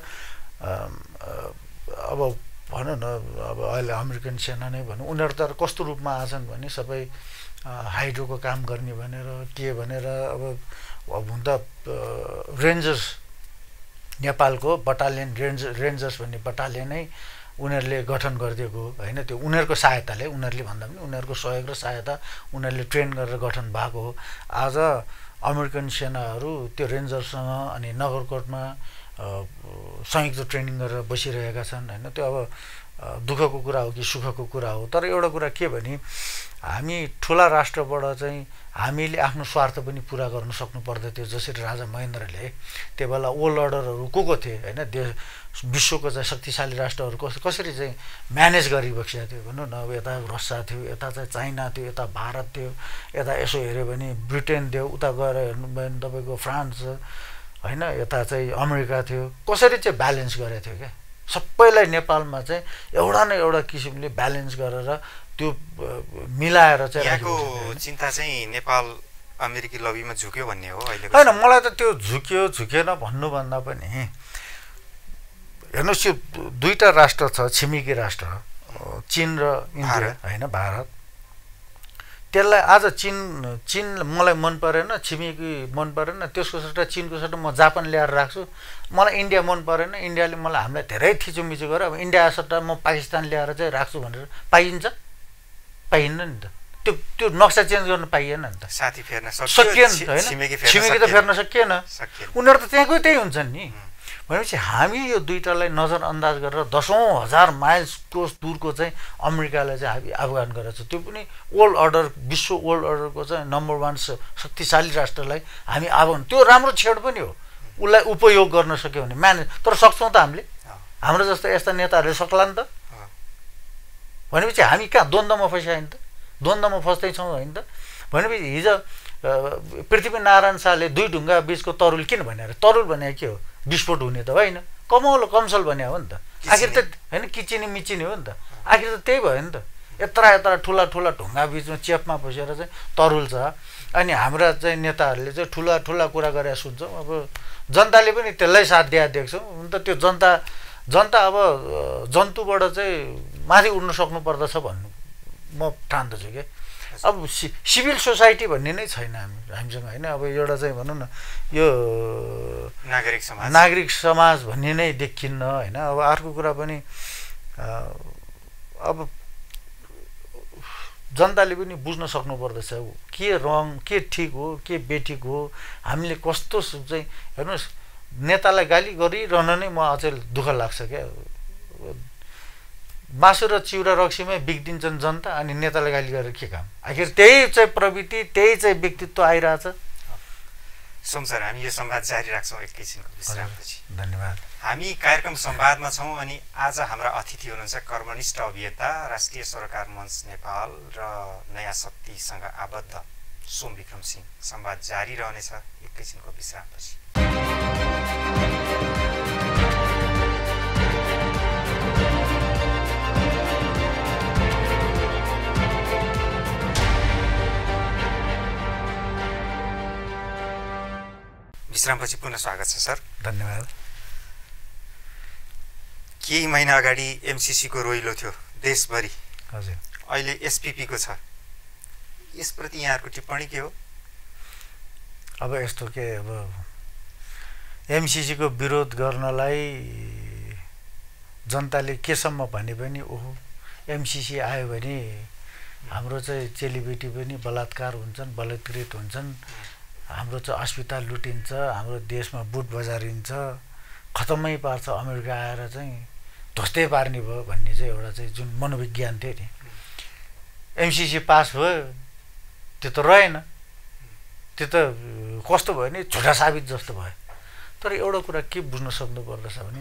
अब भनौँ न, अब अहिले अमेरिकन सेना नै भनौँ, उनीहरू त कस्तो रूपमा आछन् भने सबै हाइड्रोको काम गर्ने भनेर के भनेर, अब हुन त रेन्जर्स, नेपालको बटालियन रेन्जर्स भन्ने बटालियनै उनीहरूले गठन गरिदिएको होइन, त्यो उनीहरूको सहायताले, उनीहरूले भन्दा पनि उनीहरूको सहयोग र सहायता, उनीहरूले ट्रेन गरेर गठन भएको हो। आज अमेरिकन सेनाहरू त्यो रेन्जर्ससँग अनि नगरकोटमा संयुक्त ट्रेनिङ गरेर बसिरहेका छन् होइन। त्यो अब दुःखको कुरा हो कि सुखको कुरा हो, तर एउटा कुरा के भने, हामी ठुला राष्ट्रबाट चाहिँ हामीले आफ्नो स्वार्थ पनि पुरा गर्न सक्नु पर्दथ्यो। जसरी राजा महेन्द्रले त्यो बेला ओल्ड अर्डरहरू को थिए होइन, विश्वको चाहिँ शक्तिशाली राष्ट्रहरू कसरी चाहिँ म्यानेज गरिबसेको थियो भनौँ न। अब यता रसिया थियो, यता चाहिँ चाइना थियो, यता भारत थियो, यता यसो हेऱ्यो भने ब्रिटेन थियो, उता गएर हेर्नु भयो भने तपाईँको फ्रान्स होइन, यता चाहिँ अमेरिका थियो। कसरी चाहिँ ब्यालेन्स गरेको थियो क्या, सबैलाई नेपालमा चाहिँ एउटा न एउटा किसिमले ब्यालेन्स गरेर त्यो मिलाएर चाहिँ यहाँको चिन्ता चाहिँ नेपाल अमेरिकी लबीमा झुक्यो भन्ने हो अहिले होइन। मलाई त त्यो झुकेन भन्नुभन्दा पनि हेर्नुहोस्, यो दुईवटा राष्ट्र छ, छिमेकी राष्ट्र, चीन र इन्डिया होइन, भारत। त्यसलाई आज चीन मलाई मन परेन, छिमेकी मन परेन, त्यसको सट्टा चिनको सट्टा म जापान ल्याएर राख्छु। मलाई इन्डिया मन परेन, इन्डियाले मलाई हामीलाई धेरै थिचोमिचो गर्यो, अब इन्डिया सट्टा म पाकिस्तान ल्याएर चाहिँ राख्छु भनेर पाइन्छ? पाइन्न नि त। त्यो नक्सा चेन्ज गर्न पाइएन नि त। साथी फेर्न सकिएन होइन, छिमेकी त फेर्न सकिएन, उनीहरू त त्यहाँको त्यही हुन्छन् नि। भनेपछि हामी यो दुईटालाई नजरअन्दाज गरेर 10,000 माइल्सको दूरको चाहिँ अमेरिकालाई चाहिँ हामी आह्वान गरेको छ। त्यो पनि ओल्ड अर्डर, विश्व ओल्ड अर्डरको चाहिँ नम्बर 1 शक्तिशाली राष्ट्रलाई हामी आह्वान, त्यो राम्रो छेड पनि हो, उसलाई उपयोग गर्न सक्यो भने म्यानेज। तर सक्छौँ त हामीले? हाम्रो जस्तो यस्ता नेताहरूले सक्ला नि त। भनेपछि हामी कहाँ द्वन्द्वमा फस्यायो नि त, द्वन्द्वमा फस्दैछौँ होइन त। भनेपछि हिजो पृथ्वीनारायण शाहले 2 ढुङ्गा बिचको तरुल किन भने, तरुल भने के हो? विस्फोट हुने त होइन, कमसल भने हो नि त। आखिर त होइन, किचिनी मिचिनी हो नि त, आखिर त त्यही भयो नि त। यत्रा ठुला ढुङ्गा बिचमा चेपमा बसेर चाहिँ तरुल छ, अनि हाम्रा चाहिँ नेताहरूले चाहिँ ठुला कुरा गरेर सुन्छौँ। अब जनताले पनि त्यसलाई साथ दिए देख्छौँ। हुन त त्यो जनता अब जन्तुबाट चाहिँ माथि उड्न सक्नु पर्दछ भन्नु म ठान्दछु क्या। अब सिभिल सोसाइटी भन्ने नै छैन हामीसँग होइन। अब एउटा चाहिँ भनौँ न, यो नागरिक समाज भन्ने नै देखिन्न होइन। अब अर्को कुरा पनि, अब जनताले पनि बुझ्न सक्नुपर्दछ के रङ के ठिक हो के बेठिक हो हामीले कस्तो चाहिँ हेर्नुहोस् नेतालाई गाली गरिरहन नै म अझै दुःख लाग्छ क्या मासु र चिउरा रक्सीमै बिग्दिन्छन् जनता अनि नेतालाई गाली गरेर के काम आखिर त्यही चाहिँ प्रवृत्ति त्यही चाहिँ व्यक्तित्व आइरहेछ सोम सर हामी यो संवाद जारी राख्छौँ एकैछिनको विश्रामपछि धन्यवाद हामी कार्यक्रम संवादमा छौँ अनि आज हाम्रा अतिथि हुनुहुन्छ कर्मनिष्ठ अभियन्ता राष्ट्रिय सरोकार मञ्च नेपाल र नयाँ शक्तिसँग आबद्ध सोम विक्रम सिंह संवाद जारी रहनेछ एकैछिनको विश्रामपछि विश्रामपछि पुनः स्वागत छ सर धन्यवाद केही महिना अगाडि एमसीसीको रोइलो थियो देशभरि हजुर अहिले एसपीपीको छ यसप्रति यहाँहरूको टिप्पणी के हो अब यस्तो के अब एमसीसीको विरोध गर्नलाई जनताले केसम्म भने पनि ओहो एमसीसी आयो भने हाम्रो चाहिँ चेलीबेटी पनि बलात्कार हुन्छन् बलात्कृत हुन्छन् हाम्रो चाहिँ अस्पताल लुटिन्छ हाम्रो देशमा बुट बजारिन्छ खतमै पार्छ अमेरिका आएर चाहिँ ध्वस्तै पार्ने भयो भन्ने चाहिँ एउटा चाहिँ जुन मनोविज्ञान थियो नि एमसीसी पास भयो त्यो त रहेन त्यो त कस्तो भयो नि झुटा साबित जस्तो भयो तर एउटा कुरा के बुझ्न सक्नु पर्दछ भने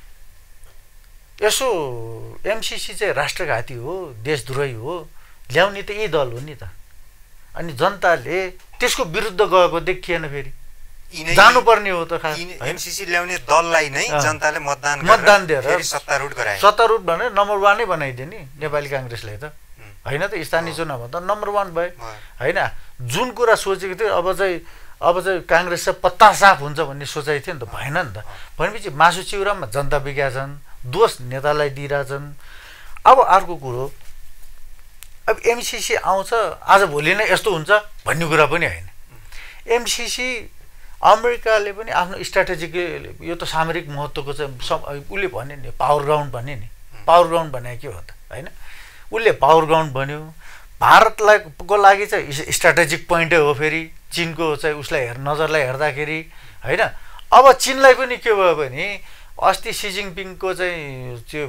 यसो एमसीसी चाहिँ राष्ट्रघाती हो देशद्रोही हो ल्याउने त यी दल हो नि त अनि जनताले त्यसको विरुद्ध गएको देखिएन फेरि जानुपर्ने हो त खास एमसीसी ल्याउने दललाई नै जनताले मतदान दिएर सत्तारूढ गराए सत्तारूढ भने नम्बर 1 नै बनाइदिए नि नेपाली कांग्रेसले त हैन त स्थानीय चुनावमा त नम्बर 1 भयो हैन जुन कुरा सोचेको थियो अब चाहिँ कांग्रेस चाहिँ पत्ता साफ हुन्छ भन्ने सोचाइ थियो नि त भएन नि त भनेपछि मासु चिउरामा जनता बिगा छन् दोष नेतालाई दिइराछन् अब अर्को कुरो अब एमसीसी आउँछ आज भोलि नै यस्तो हुन्छ भन्ने कुरा पनि हैन एमसीसी अमेरिकाले पनि आफ्नो स्ट्र्याटेजिक यो त सामरिक महत्त्वको चाहिँ उले भन्यो नि पावर ग्राउन्ड भन्यो नि पावर ग्राउन्ड भने के हो त हैन उले पावर ग्राउन्ड भन्यो भारतलाई को लागि चाहिँ स्ट्र्याटेजिक पोइन्टै हो फेरि चीनको चाहिँ उसलाई नजरलाई हेर्दाखेरि हैन अब चीनलाई पनि के भयो भने अस्ति सी जिनपिङको चाहिँ त्यो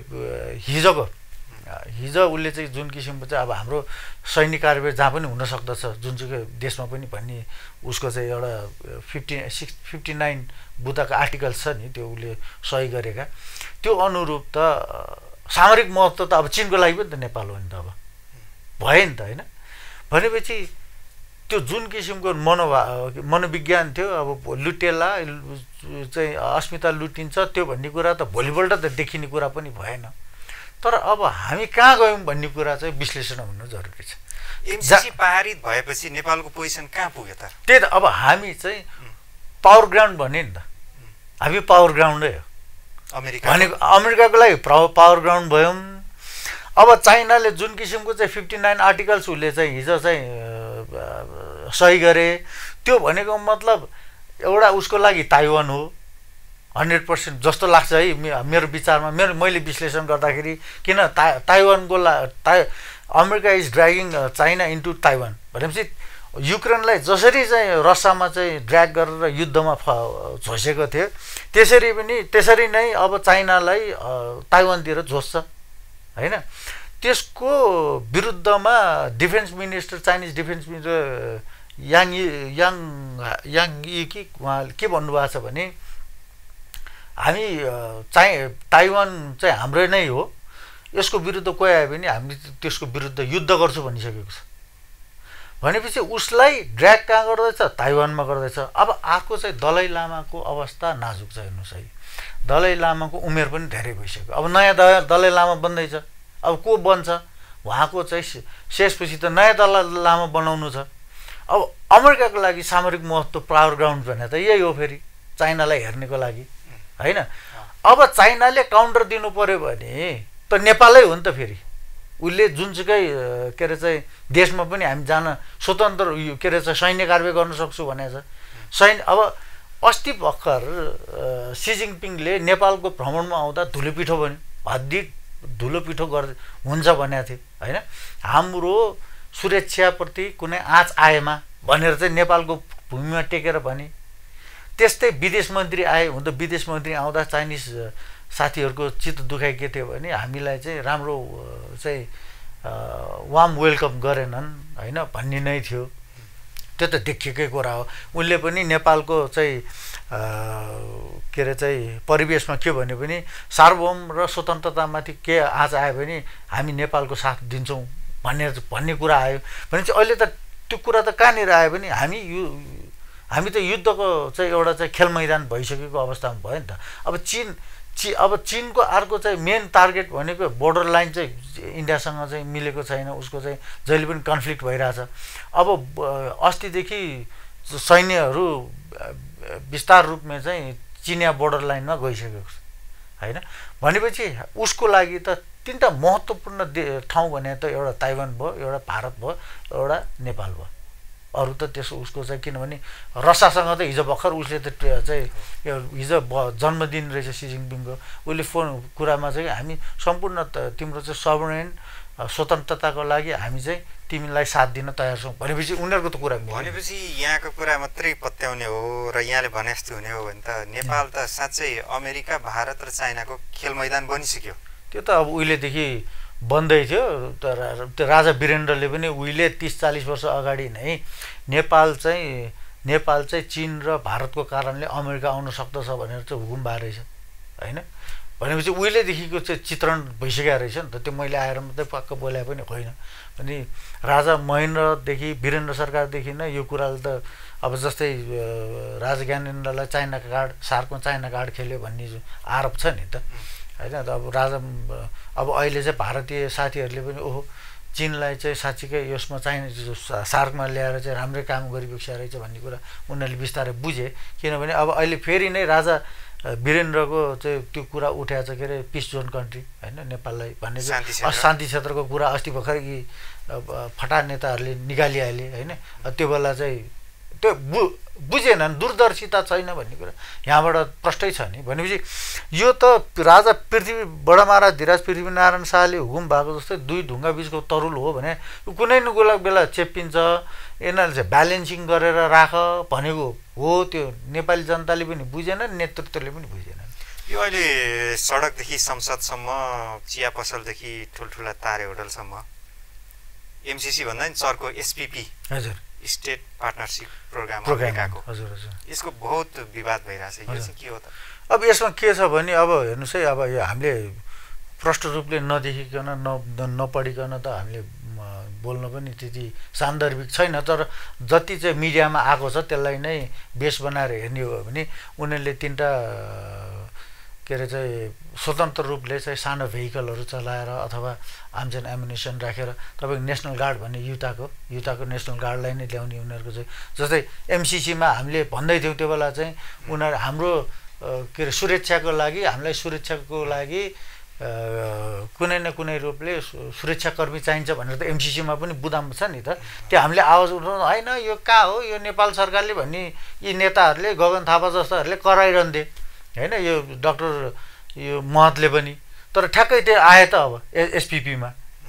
हिजो उसले चाहिँ जुन किसिमको चाहिँ अब हाम्रो सैनिक कार्यवाही जहाँ पनि हुन सक्दछ जुनसुकै देशमा पनि भन्ने उसको चाहिँ एउटा 59 बुदाको आर्टिकल छ नि त्यो उसले सही गरेका त्यो अनुरूप त सामरिक महत्त्व त अब चीनको लागि पनि त नेपाल हो नि त अब भयो नि त हैन भनेपछि त्यो जुन किसिमको मनोविज्ञान थियो अब लुटेला चाहिँ अस्मिता लुटिन्छ त्यो भन्ने कुरा त भोलिपल्ट त देखिने कुरा पनि भएन तर अब हामी कहाँ गयौं भन्ने कुरा चाहिँ विश्लेषण हुनु जरुरी छ एमसीसी पारित भएपछि नेपालको पोजिसन कहाँ पुग्यो त त्यही त अब हामी चाहिँ पावर ग्राउन्ड भन्ने नि त हामी पावर ग्राउन्डै हो अमेरिकाको लागि पावर ग्राउन्ड भयौं अब चाइनाले जुन किसिमको चाहिँ 59 आर्टिकल्स उसले चाहिँ हिजो चाहिँ सही गरे त्यो भनेको मतलब एउटा उसको लागि ताइवान हो 100% जस्तो लाग्छ है मेरो विचारमा मैले विश्लेषण गर्दाखेरि किन ताइवानको America is dragging China into Taiwan भनेपछि युक्रेनलाई जसरी चाहिँ रसियामा चाहिँ ड्र्याग गरेर युद्धमा झोसेको थियो त्यसरी नै अब चाइनालाई ताइवानतिर झोस्छ हैन त्यसको विरुद्धमा defence minister Chinese defence minister याङ यी कि उहाँ के भन्नुभएको छ भने हामी ताइवान चाहिँ हाम्रो नै हो यसको विरुद्ध कोही आयो भने हामी त्यसको विरुद्ध युद्ध गर्छु भनिसकेको छ भनेपछि उसलाई ड्र्याग कहाँ गर्दैछ ताइवानमा गर्दैछ अब आको चाहिँ दलाई लामाको अवस्था नाजुक छ हेर्नुस् है दलाई लामाको उमेर पनि धेरै भइसक्यो अब नयाँ दलाई लामा बन्दैछ अब को बन्छ उहाँको चाहिँ शेषपछि त नयाँ दलाई लामा बनाउनु छ अब अमेरिकाको लागि सामरिक महत्त्व पावर ग्राउन्ड भने त यही हो फेरि चाइनालाई हेर्नेको लागि हैन अब चाइनाले काउन्टर दिनु पर्यो भने त नेपालै हो नि त फेरि उसले जुनसुकै के अरे चाहिँ देशमा पनि हामी जान स्वतन्त्र के अरे चाहिँ सैन्य कारबाही गर्न सक्छु भनेको छ अब अस्ति भर्खर सी जिनपिङले नेपालको भ्रमणमा आउँदा धुलोपिठो भन्यो हद्दी धुलोपिठो हुन्छ भनेको थियो हैन हाम्रो सुरक्षाप्रति कुनै आँच आएमा भनेर चाहिँ नेपालको भूमिमा टेकेर भने। त्यस्तै विदेश मन्त्री आए हुन त विदेश मन्त्री आउँदा चाइनिज साथीहरूको चित्त दुखाइ के थियो भने हामीलाई चाहिँ राम्रो चाहिँ वार्म वेलकम गरेनन् होइन भन्ने नै थियो। त्यो त देखिएकै कुरा हो। उनले पनि नेपालको चाहिँ के अरे चाहिँ परिवेशमा के भन्यो भने सार्वभौम र स्वतन्त्रतामाथि के आँच आयो भने हामी नेपालको साथ दिन्छौँ भन्ने कुरा आयो भने चाहिँ अहिले त त्यो कुरा त कहाँनिर आयो भने हामी त युद्धको चाहिँ एउटा चाहिँ खेल मैदान भइसकेको अवस्थामा भयो नि त। अब चीनको अर्को चाहिँ मेन टार्गेट भनेको बोर्डर लाइन चाहिँ इन्डियासँग चाहिँ मिलेको छैन, उसको चाहिँ जहिले पनि कन्फ्लिक्ट भइरहेछ। अब अस्तिदेखि सैन्यहरू विस्तार रूपमा चाहिँ चिनिया बोर्डर लाइनमा गइसकेको छ होइन। भनेपछि उसको लागि त तीनटा महत्त्वपूर्ण ठाउँ भने त एउटा ताइवान भयो, एउटा भारत भयो, एउटा नेपाल भयो। अरू त त्यसो उसको चाहिँ किनभने रसियासँग त हिजो भर्खर उसले त चाहिँ हिजो जन्मदिन रहेछ सी जिनपिङको, उसले फोन कुरामा चाहिँ हामी सम्पूर्ण तिम्रो चाहिँ सभरेन स्वतन्त्रताको लागि हामी चाहिँ तिमीलाई साथ दिन तयार छौँ भनेपछि उनीहरूको त कुरा भनेपछि यहाँको कुरा मात्रै पत्याउने हो र यहाँले भने जस्तो हुने हो भने त नेपाल त साँच्चै अमेरिका, भारत र चाइनाको खेल मैदान बनिसक्यो। त्यो त अब उहिलेदेखि बन्दै थियो। तर त्यो राजा वीरेन्द्रले पनि उहिले 30-40 वर्ष अगाडि नै नेपाल चाहिँ चीन र भारतको कारणले अमेरिका आउन सक्दछ भनेर चाहिँ हुकुम भए रहेछ होइन। भनेपछि उहिलेदेखिको चाहिँ चित्रण भइसकेको रहेछ नि त। त्यो मैले आएर मात्रै पक्क बोलाए पनि होइन। अनि राजा महेन्द्रदेखि वीरेन्द्र सरकारदेखि नै यो कुराले त अब जस्तै राजा ज्ञानेन्द्रलाई चाइना कार्ड सार्कमा चाइना कार्ड खेल्यो भन्ने आरोप छ नि त होइन। अब अब अहिले चाहिँ भारतीय साथीहरूले पनि ओहो चीनलाई चाहिँ साँच्चीकै यसमा चाहिने सार्कमा ल्याएर चाहिँ राम्रै काम गरिबक्सिया रहेछ भन्ने कुरा उनीहरूले बिस्तारै बुझे। किनभने अब अहिले फेरि नै राजा वीरेन्द्रको चाहिँ त्यो कुरा उठाएको छ के अरे पिस जोन कन्ट्री होइन नेपाललाई भन्ने शान्ति क्षेत्रको कुरा अस्ति भर्खर यी फटा नेताहरूले निकालिहाले होइन। त्यो बेला चाहिँ त्यो बुझेनन्, दूरदर्शिता छैन भन्ने कुरा यहाँबाट प्रष्टै छ नि। भनेपछि यो त राजा बडा महाराज धीराज पृथ्वीनारायण शाहले हुकुम भएको जस्तै दुई ढुङ्गा बिचको तरुल हो भने कुनै न कुनै बेला चेप्पिन्छ। यिनीहरूले चाहिँ ब्यालेन्सिङ गरेर राख भनेको हो। त्यो नेपाली जनताले पनि बुझेन, नेतृत्वले पनि बुझेन। यो अहिले सडकदेखि संसदसम्म, चिया पसलदेखि ठुल्ठुला तारे होटलसम्म एमसिसी भन्दा नि चर्को एसपिपी हजुर स्टेट पार्टनरसिप प्रोग्राम अमेरिकाको हजुर हजुर यसको बहुत विवाद भइरहेछ। यो चाहिँ के हो त? अब यसमा के छ भने अब हेर्नुहोस् है, अब यो हामीले प्रष्ट रूपले नदेखिकन नपढिकन त हामीले बोल्न पनि त्यति सान्दर्भिक छैन। तर जति चाहिँ मिडियामा आएको छ त्यसलाई नै बेस बनाएर हेर्ने हो भने उनीहरूले तीनटा के अरे चाहिँ स्वतन्त्र रूपले चाहिँ सानो भेहिकलहरू चलाएर अथवा आर्म्स एन्ड एमुनिसन राखेर तपाईँको नेसनल गार्ड भन्ने युटाको नेसनल गार्डलाई नै ल्याउने उनीहरूको चाहिँ जस्तै एमसिसीमा हामीले भन्दै थियौँ त्यो बेला चाहिँ उनीहरू हाम्रो के अरे सुरक्षाको लागि कुनै न कुनै रूपले सुरक्षाकर्मी चाहिन्छ भनेर त एमसिसीमा पनि बुदाम छ नि त। त्यो हामीले आवाज उठाउनु होइन, यो कहाँ हो, यो नेपाल सरकारले भन्ने यी नेताहरूले गगन थापा जस्ताहरूले कराइरहन्थे होइन। यो डाक्टर यो महतले पनि, तर ठ्याक्कै त्यो आए त अब एसपिपीमा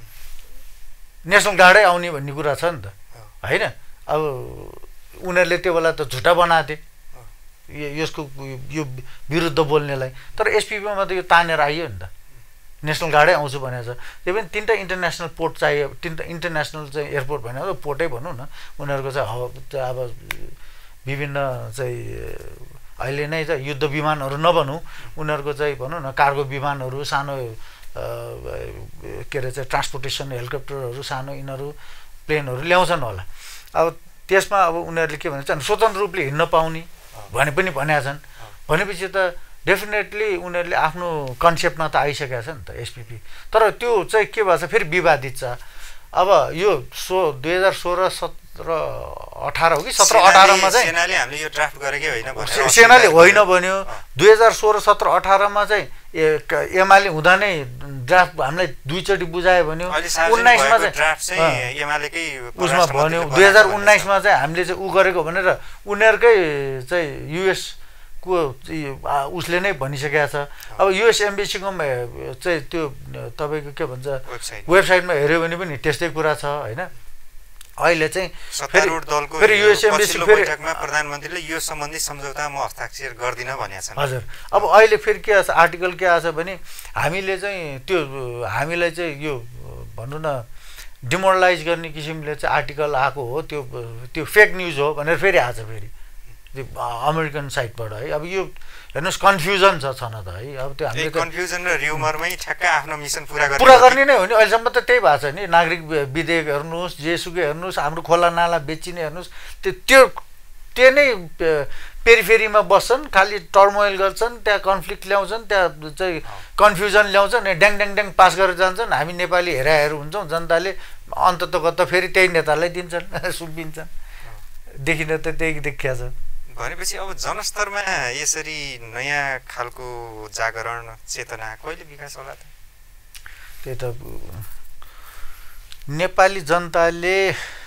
नेसनल गार्डै आउने भन्ने कुरा छ नि त होइन। अब उनीहरूले त्यो बेला त झुटा बनाएको थिए यसको यो विरुद्ध बोल्नेलाई, तर एसपिपीमा त यो तानेर आइयो नि त, नेसनल गार्डै आउँछु भनेको छ। त्यो पनि तीनटा इन्टरनेसनल पोर्ट चाहियो, तीनटा इन्टरनेसनल चाहिँ एयरपोर्ट भनेको पोर्टै भनौँ न। उनीहरूको चाहिँ अब विभिन्न चाहिँ अहिले नै चाहिँ युद्ध विमानहरू नभनौँ, उनीहरूको चाहिँ भनौँ न कार्गो विमानहरू, सानो के अरे चाहिँ ट्रान्सपोर्टेसन हेलिकप्टरहरू, सानो यिनीहरू प्लेनहरू ल्याउँछन् होला। अब त्यसमा अब उनीहरूले के भन्छ स्वतन्त्र रूपले हिँड्न पाउने भने पनि भनेका छन्। भनेपछि त डेफिनेटली उनीहरूले आफ्नो कन्सेप्टमा त आइसकेका छ नि त एसपिपी। तर त्यो चाहिँ के भएछ फेरि विवादित छ। अब यो 2016-17-18 हो कि 17-18मा चाहिँ सेनाले हामीले यो ड्राफ्ट गरेकै होइन भनेर सेनाले होइन भन्यो। 2016-17-18मा चाहिँ एमाले हुँदा नै ड्राफ्ट हामीलाई दुईचोटि बुझायो भन्यो। 19मा चाहिँ एमालेकै उसमा भन्यो। 2019मा चाहिँ हामीले चाहिँ उ गरेको भनेर उनीहरूकै चाहिँ युएस को उसले नै भनिसकेको छ। अब युएस एम्बेसीको चाहिँ त्यो तपाईँको के भन्छ वेबसाइटमा हेऱ्यो भने पनि त्यस्तै कुरा छ होइन। अहिले चाहिँ सत्तारूढ दलको फेरि युएस एम्बेसी फेरि बैठकमा प्रधानमन्त्रीले यो सम्बन्धी सम्झौता म हस्ताक्षर गर्दिन भनेका छन्। हजुर, अब अहिले फेरि के आछ, आर्टिकल के आछ भने हामीले चाहिँ त्यो हामीलाई चाहिँ यो भनौँ न डिमोरलाइज गर्ने किसिमले चाहिँ आर्टिकल आएको हो, त्यो फेक न्युज हो भनेर फेरि आछ फेरि त्यो अमेरिकन साइटबाट है। अब यो हेर्नुहोस् कन्फ्युजन छन त है। अब त्यो हामीले कन्फ्युजन र र्युमरमै ठ्याक्कै आफ्नो मिसन पुरा गर्ने नै हो नि। अहिलेसम्म त त्यही भएको छ नि। नागरिक विधेयक हेर्नुहोस्, जेसुकै हेर्नुहोस्, हाम्रो खोला नाला बेचिने हेर्नुहोस्, त्यो नै पेरिफेरीमा बस्छन्, खालि टर्मोइल गर्छन्, त्यहाँ कन्फ्लिक्ट ल्याउँछन्, त्यहाँ चाहिँ कन्फ्युजन ल्याउँछन्, ड्याङ ड्याङ ड्याङ पास गरेर जान्छन्। हामी नेपाली हेराहेर हुन्छौँ, जनताले अन्ततगत फेरि त्यही नेतालाई दिन्छन्, सुम्पिन्छन्। देखिन त त्यही देखिया छ। भनेपछि अब जनस्तरमा यसरी नयाँ खालको जागरण चेतना कहिले विकास होला त? त्यही त नेपाली जनताले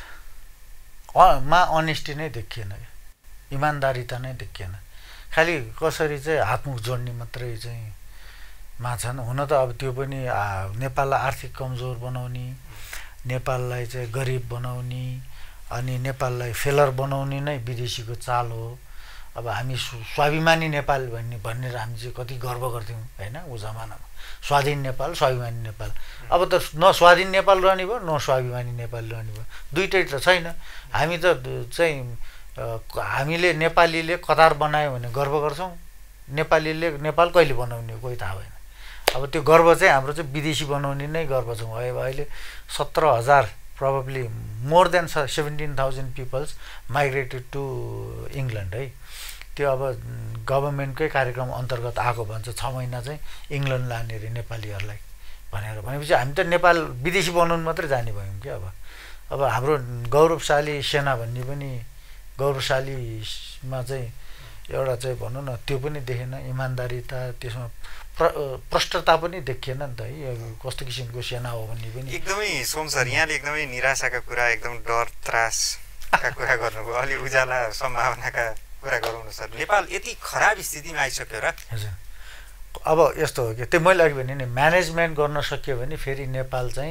मा अनेस्टी नै देखिएन, इमान्दारिता नै देखिएन। खालि कसरी चाहिँ हातमुख जोड्ने मात्रै चाहिँ माछन्। हुन त अब त्यो पनि नेपाललाई आर्थिक कमजोर बनाउने, नेपाललाई चाहिँ गरिब बनाउने, अनि नेपाललाई फेलर बनाउने नै विदेशीको चाल हो। अब हामी स्वाभिमानी नेपाल भनेर हामी चाहिँ कति गर्व गर्थ्यौँ होइन ऊ जमानामा। स्वाधीन नेपाल, स्वाभिमानी नेपाल। अब त न स्वाधीन नेपाल रहने भयो, न स्वाभिमानी नेपाल रहने भयो, दुइटै त छैन। हामी त चाहिँ हामीले नेपालीले कतार बनायो भने गर्व गर्छौँ, नेपालीले नेपाल कहिले बनाउने हो कोही थाहा भएन। अब त्यो गर्व चाहिँ हाम्रो चाहिँ विदेशी बनाउने नै गर्व छौँ। अहिले 17,000 probably more than 17,000 peoples migrated to England है। त्यो अब गभर्मेन्टकै कार्यक्रम अन्तर्गत आएको भन्छ 6 महिना चाहिँ इङ्ल्यान्ड लाने अरे नेपालीहरूलाई भनेर। भनेपछि हामी त नेपाल विदेशी बनाउनु मात्रै जाने भयौँ क्या। अब हाम्रो गौरवशाली सेना भन्ने पनि गौरवशालीमा चाहिँ एउटा चाहिँ भनौँ न त्यो पनि देखेन, इमान्दारिता त्यसमा प्रष्टता पनि देखिएन नि त है। कस्तो किसिमको सेना हो भन्ने पनि एकदमै सोम सर यहाँले एकदमै निराशाका कुरा, एकदम डर त्रासका कुरा गर्नुभयो। अलि उज्याला सम्भावनाका कुरा गरौँ सर। नेपाल यति खराब स्थितिमा आइसक्यो र? हजुर, अब यस्तो हो कि त्यो मैले अघि भने नि म्यानेजमेन्ट गर्न सक्यो भने फेरि नेपाल चाहिँ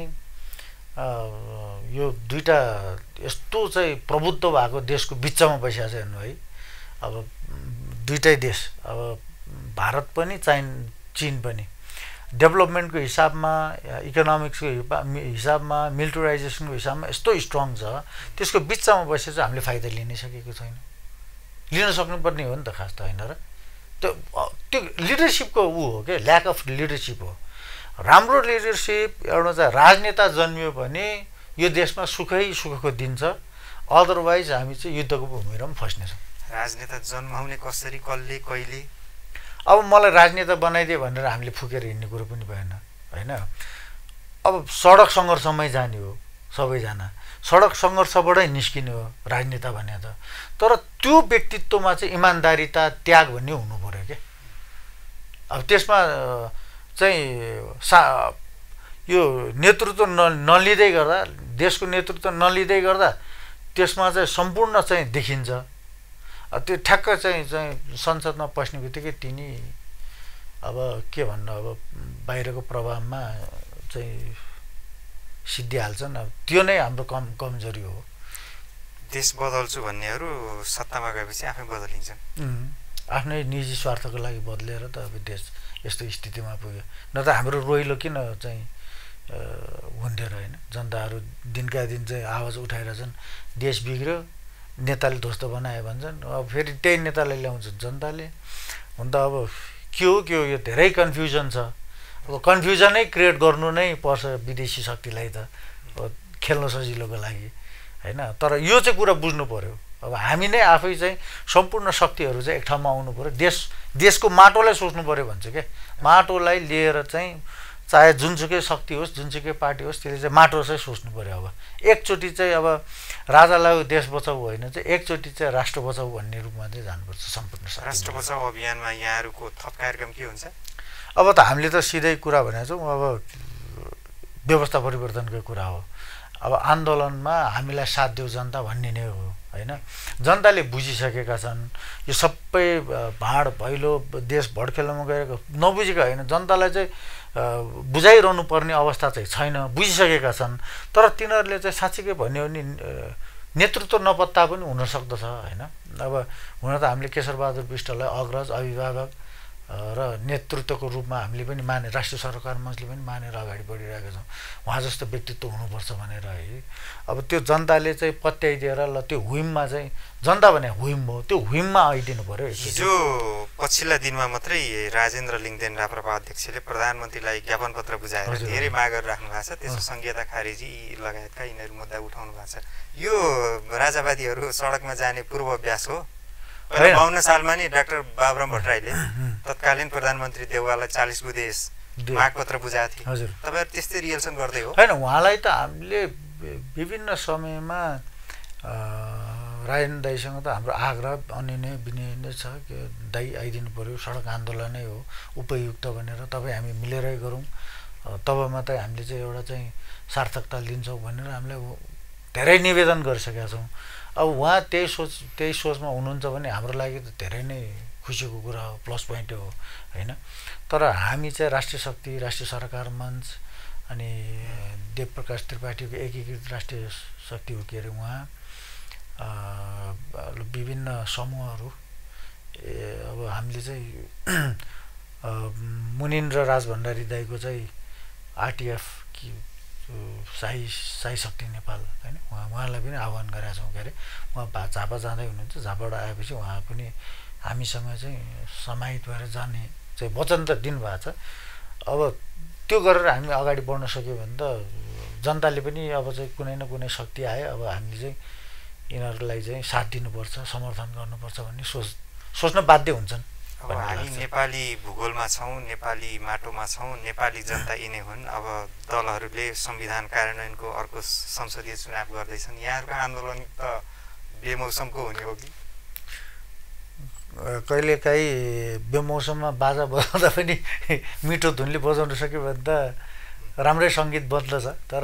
यो दुईटा यस्तो चाहिँ प्रभुत्व भएको देशको बिचमा बसिया छ हेर्नु है। अब दुईटै देश, अब भारत पनि चीन पनि डेभलपमेन्टको हिसाबमा, इकोनोमिक्सको हिसाबमा, मिलिटराइजेसनको हिसाबमा यस्तो स्ट्रङ छ, त्यसको बिचमा बसेर चाहिँ हामीले फाइदा लिनै सकेको छैन। लिन सक्नुपर्ने हो नि त खास त होइन र? त्यो लिडरसिपको हो क्या, ल्याक अफ लिडरसिप हो। राम्रो लिडरसिप एउटा चाहिँ राजनेता जन्मियो भने यो देशमा सुखको दिन छ, अदरवाइज हामी चाहिँ युद्धको भूमिमा पनि फस्नेछौँ। राजनेता जन्माउने कसरी, कसले, कहिले? अब मलाई राजनेता बनाइदियो भनेर हामीले फुकेर हिँड्ने कुरो पनि भएन होइन। अब सडक सङ्घर्षमै जाने हो सबैजना, सडक सङ्घर्षबाटै निस्किने हो राजनेता भने त। तर त्यो व्यक्तित्वमा चाहिँ इमान्दारिता, त्याग भन्ने हुनु पऱ्यो क्या। अब त्यसमा चाहिँ यो नेतृत्व नलिँदै गर्दा, देशको नेतृत्व नलिँदै गर्दा त्यसमा चाहिँ सम्पूर्ण चाहिँ देखिन्छ। त्यो ठ्याक्क चाहिँ संसदमा पस्ने बित्तिकै तिनी अब के भन्नु, अब बाहिरको प्रभावमा चाहिँ सिद्धिहाल्छन्। अब त्यो नै हाम्रो कमजोरी हो। देश बदल्छु भन्नेहरू सत्तामा गएपछि आफै बदलिन्छन्। आफ्नै निजी स्वार्थको लागि बदलेर त अब देश यस्तो स्थितिमा पुग्यो। न त हाम्रो रोइलो किन चाहिँ हुन्थ्यो र होइन। जनताहरू दिनका दिन चाहिँ आवाज उठाइरहेछन्, देश बिग्रियो, नेताले ध्वस्त बनायो भन्छन्। अब फेरि त्यही नेतालाई ल्याउँछन् जनताले। हुन त अब के हो यो धेरै कन्फ्युजन छ। अब कन्फ्युजनै क्रिएट गर्नु नै पर्छ विदेशी शक्तिलाई त खेल्न सजिलोको लागि होइन। तर यो चाहिँ कुरा बुझ्नु पर्यो। अब हामी नै आफै चाहिँ सम्पूर्ण शक्तिहरू चाहिँ एक ठाउँमा आउनु पर्यो। देशको माटोलाई सोच्नु पर्यो भन्छ क्या। माटोलाई लिएर चाहिँ चाहे जुनसुकै शक्ति होस्, जुनसुकै पार्टी होस्, त्यसले चाहिँ माटो चाहिँ सोच्नु पर्यो। अब एकचोटि चाहिँ अब राजालाई देश बचाउ होइन, चाहिँ एकचोटि चाहिँ राष्ट्र बचाउ भन्ने रूपमा चाहिँ जानुपर्छ सम्पूर्ण। राष्ट्र बचाउ अभियानमा यहाँहरूको थप कार्यक्रम के हुन्छ? अब त हामीले त सिधै कुरा भनेको छौँ, अब व्यवस्था परिवर्तनको कुरा हो। अब आन्दोलनमा हामीलाई साथ देऊ जनता भन्ने नै हो होइन। जनताले बुझिसकेका छन् यो सबै भाँड भैलो देश भड्केलोमा गएको नबुझेको होइन। जनतालाई चाहिँ बुझाइरहनु पर्ने अवस्था चाहिँ छैन, बुझिसकेका छन्। तर तिनीहरूले चाहिँ साँच्चीकै भन्यो भने नेतृत्व नपत्ता पनि हुन सक्दछ हैन। अब हुन त हामीले केशरबहादुर विष्टलाई अग्रज, अभिभावक र नेतृत्वको रूपमा हामीले पनि माने, राष्ट्रिय सरकार मञ्चले पनि मानेर अगाडि बढिरहेका छौँ। उहाँ जस्तो व्यक्तित्व हुनुपर्छ भनेर है। अब त्यो जनताले चाहिँ पत्याइदिएर ल त्यो हुइममा चाहिँ जनता भने हुइम हो, त्यो हुइममा आइदिनु पर्यो। हिजो पछिल्ला दिनमा मात्रै राजेन्द्र लिङदेन राप्रपा अध्यक्षले प्रधानमन्त्रीलाई ज्ञापन पत्र बुझाएर धेरै मागहरू राख्नु भएको छ। त्यसको संहिता खारेजी लगायतका यिनीहरू मुद्दा उठाउनु भएको छ। यो राजावादीहरू सडकमा जाने पूर्वाभ्यास हो। 52 सालमा नि डाक्टर बाबुराम भट्टराईले तत्कालीन प्रधानमन्त्री देउवालाई 40 बुँदे मागपत्र बुझाएको थिए। तपाईँहरू त्यस्तै रिएक्सन गर्दै हो? होइन, उहाँलाई त हामीले विभिन्न समयमा राजेन्द्र दाईसँग त हाम्रो आग्रह अन्य विनय नै छ कि दाई आइदिनु पर्यो, सडक आन्दोलनै हो उपयुक्त भनेर, तपाईँ हामी मिलेरै गरौँ, तब मात्रै हामीले चाहिँ एउटा चाहिँ सार्थकता लिन्छौँ भनेर हामीलाई धेरै निवेदन गरिसकेका छौँ। अब उहाँ त्यही सोचमा हुनुहुन्छ भने हाम्रो लागि त धेरै नै खुसीको कुरा हो, प्लस पोइन्ट हो हैन। तर हामी चाहिँ राष्ट्रिय शक्ति, राष्ट्रिय सरकार मञ्च अनि देवप्रकाश त्रिपाठीको एकीकृत राष्ट्रिय शक्ति हो के अरे उहाँ, विभिन्न समूहहरू, अब हामीले चाहिँ मुनिन्द्र राज भण्डारी दाईको चाहिँ आरटिएफ कि साई शक्ति नेपाल हैन, उहाँलाई पनि आह्वान गरेका छौँ के अरे। उहाँ झापा जाँदै हुनुहुन्छ, झापाबाट आएपछि उहाँ पनि हामीसँग चाहिँ समाहित भएर जाने चाहिँ वचन त दिनुभएको छ। अब त्यो गरेर हामी अगाडि बढ्न सक्यो भने त जनताले पनि अब चाहिँ कुनै न कुनै शक्ति आयो, अब हामीले चाहिँ यिनीहरूलाई चाहिँ साथ दिनुपर्छ, समर्थन गर्नुपर्छ भन्ने सोच्न बाध्य हुन्छन्। अब हामी नेपाली भूगोलमा छौँ, नेपाली माटोमा छौँ, नेपाली जनता यिनै हुन्। अब दलहरूले संविधान कार्यान्वयनको अर्को संसदीय चुनाव गर्दैछन्। यहाँहरूको आन्दोलन त बेमौसमको हुने हो कि? कहिलेकाहीँ बेमौसममा बाजा बजाउँदा पनि मिठो धुनले बजाउन सक्यो भने त राम्रै सङ्गीत बद्दछ। तर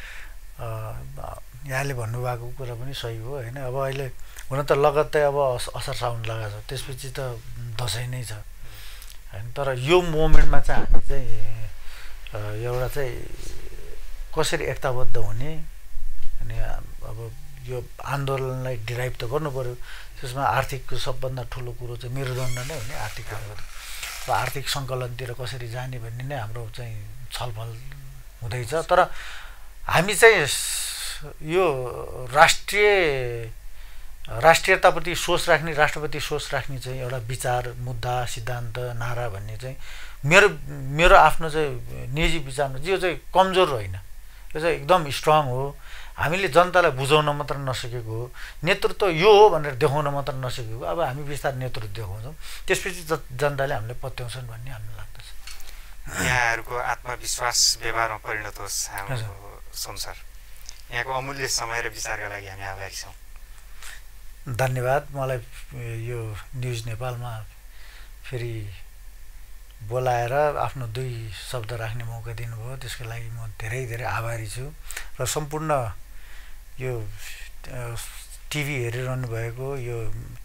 यहाँले भन्नुभएको कुरा पनि सही हो होइन। अब अहिले हुन त लगत्तै अब असार साउन लगाएको छ, त्यसपछि त दसैँ नै छ होइन। तर यो मोमेन्टमा चाहिँ हामी चाहिँ एउटा चाहिँ कसरी एकताबद्ध हुने, अनि अब यो आन्दोलनलाई डिराइभ त गर्नु पर्यो। त्यसमा आर्थिकको सबभन्दा ठुलो कुरो चाहिँ मेरुदण्ड नै हो नि, आर्थिक कुराहरू। र आर्थिक सङ्कलनतिर कसरी जाने भन्ने नै हाम्रो चाहिँ छलफल हुँदैछ। तर हामी चाहिँ यो राष्ट्रियताप्रति सोच राख्ने, राष्ट्रपति सोच राख्ने चाहिँ एउटा विचार, मुद्दा, सिद्धान्त, नारा भन्ने चाहिँ मेरो आफ्नो चाहिँ निजी विचारमा यो चाहिँ कमजोर होइन, यो चाहिँ एकदम स्ट्रङ हो। हामीले जनतालाई बुझाउन मात्र नसकेको हो, नेतृत्व यो हो भनेर देखाउन मात्र नसकेको। अब हामी बिस्तारै नेतृत्व देखाउँछौँ, त्यसपछि जनताले हामीलाई पत्याउँछन् भन्ने हामीलाई लाग्दछ। यहाँहरूको आत्मविश्वास व्यवहारमा परिणत होस् हाम्रो संसार। यहाँको अमूल्य समय र विचारका लागि हामी आभारी छौँ। धन्यवाद। मलाई यो न्युज नेपालमा फेरि बोलाएर आफ्नो 2 शब्द राख्ने मौका दिनुभयो, त्यसको लागि म धेरै धेरै आभारी छु। र सम्पूर्ण यो टिभी हेरिरहनु भएको, यो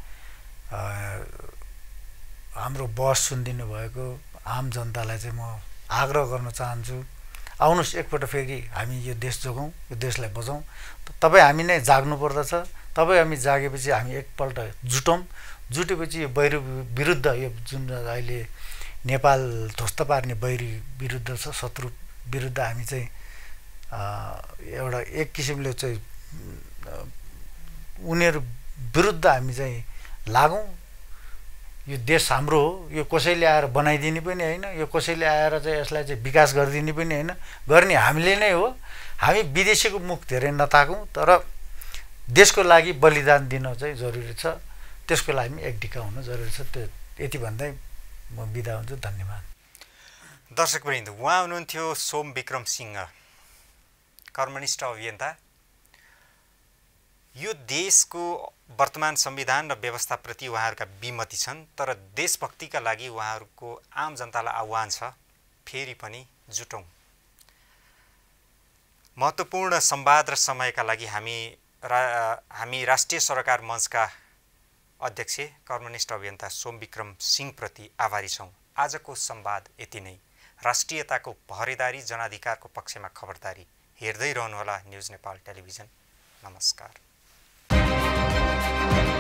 हाम्रो बहस सुनिदिनु भएको आम जनतालाई चाहिँ म आग्रह गर्न चाहन्छु, आउनुहोस् एकपल्ट फेरि हामी यो देश जोगाउँ, यो देशलाई बचाउँ। तपाईँ हामी नै जाग्नु पर्दछ। तपाईँ हामी जागेपछि हामी एकपल्ट जुटेपछि यो बैरी विरुद्ध, यो जुन अहिले नेपाल ध्वस्त पार्ने बैरी विरुद्ध छ, शत्रु विरुद्ध हामी चाहिँ एउटा एक किसिमले चाहिँ उनीहरू विरुद्ध हामी चाहिँ लागौँ। यो देश हाम्रो हो, यो कसैले आएर बनाइदिने पनि होइन, यो कसैले आएर चाहिँ यसलाई चाहिँ विकास गरिदिने पनि होइन, गर्ने हामीले नै हो। हामी विदेशीको मुख धेरै नताकौँ, तर देशको लागि बलिदान दिन चाहिँ जरुरी छ, त्यसको लागि एकडिका हुनु जरुरी छ। त्यो यति भन्दै म बिदा हुन्छु। धन्यवाद। दर्शकवृन्द, उहाँ हुनुहुन्थ्यो सोम विक्रम सिंह, कर्मनिष्ठ अभियन्ता। यो देशको वर्तमान संविधान र व्यवस्थाप्रति उहाँहरूका विमति छन्, तर देशभक्तिका लागि उहाँहरूको आम जनतालाई आह्वान छ, फेरि पनि जुटौँ। महत्त्वपूर्ण संवाद र समयका लागि हामी राष्ट्रिय सरकार मञ्चका अध्यक्ष कर्मनिष्ठ अभियन्ता सोम विक्रम सिंहप्रति आभारी छौँ। आजको संवाद यति नै। राष्ट्रियताको पहरेदारी, जनाधिकारको पक्षमा खबरदारी हेर्दै रहनुहोला न्युज नेपाल टेलिभिजन। नमस्कार।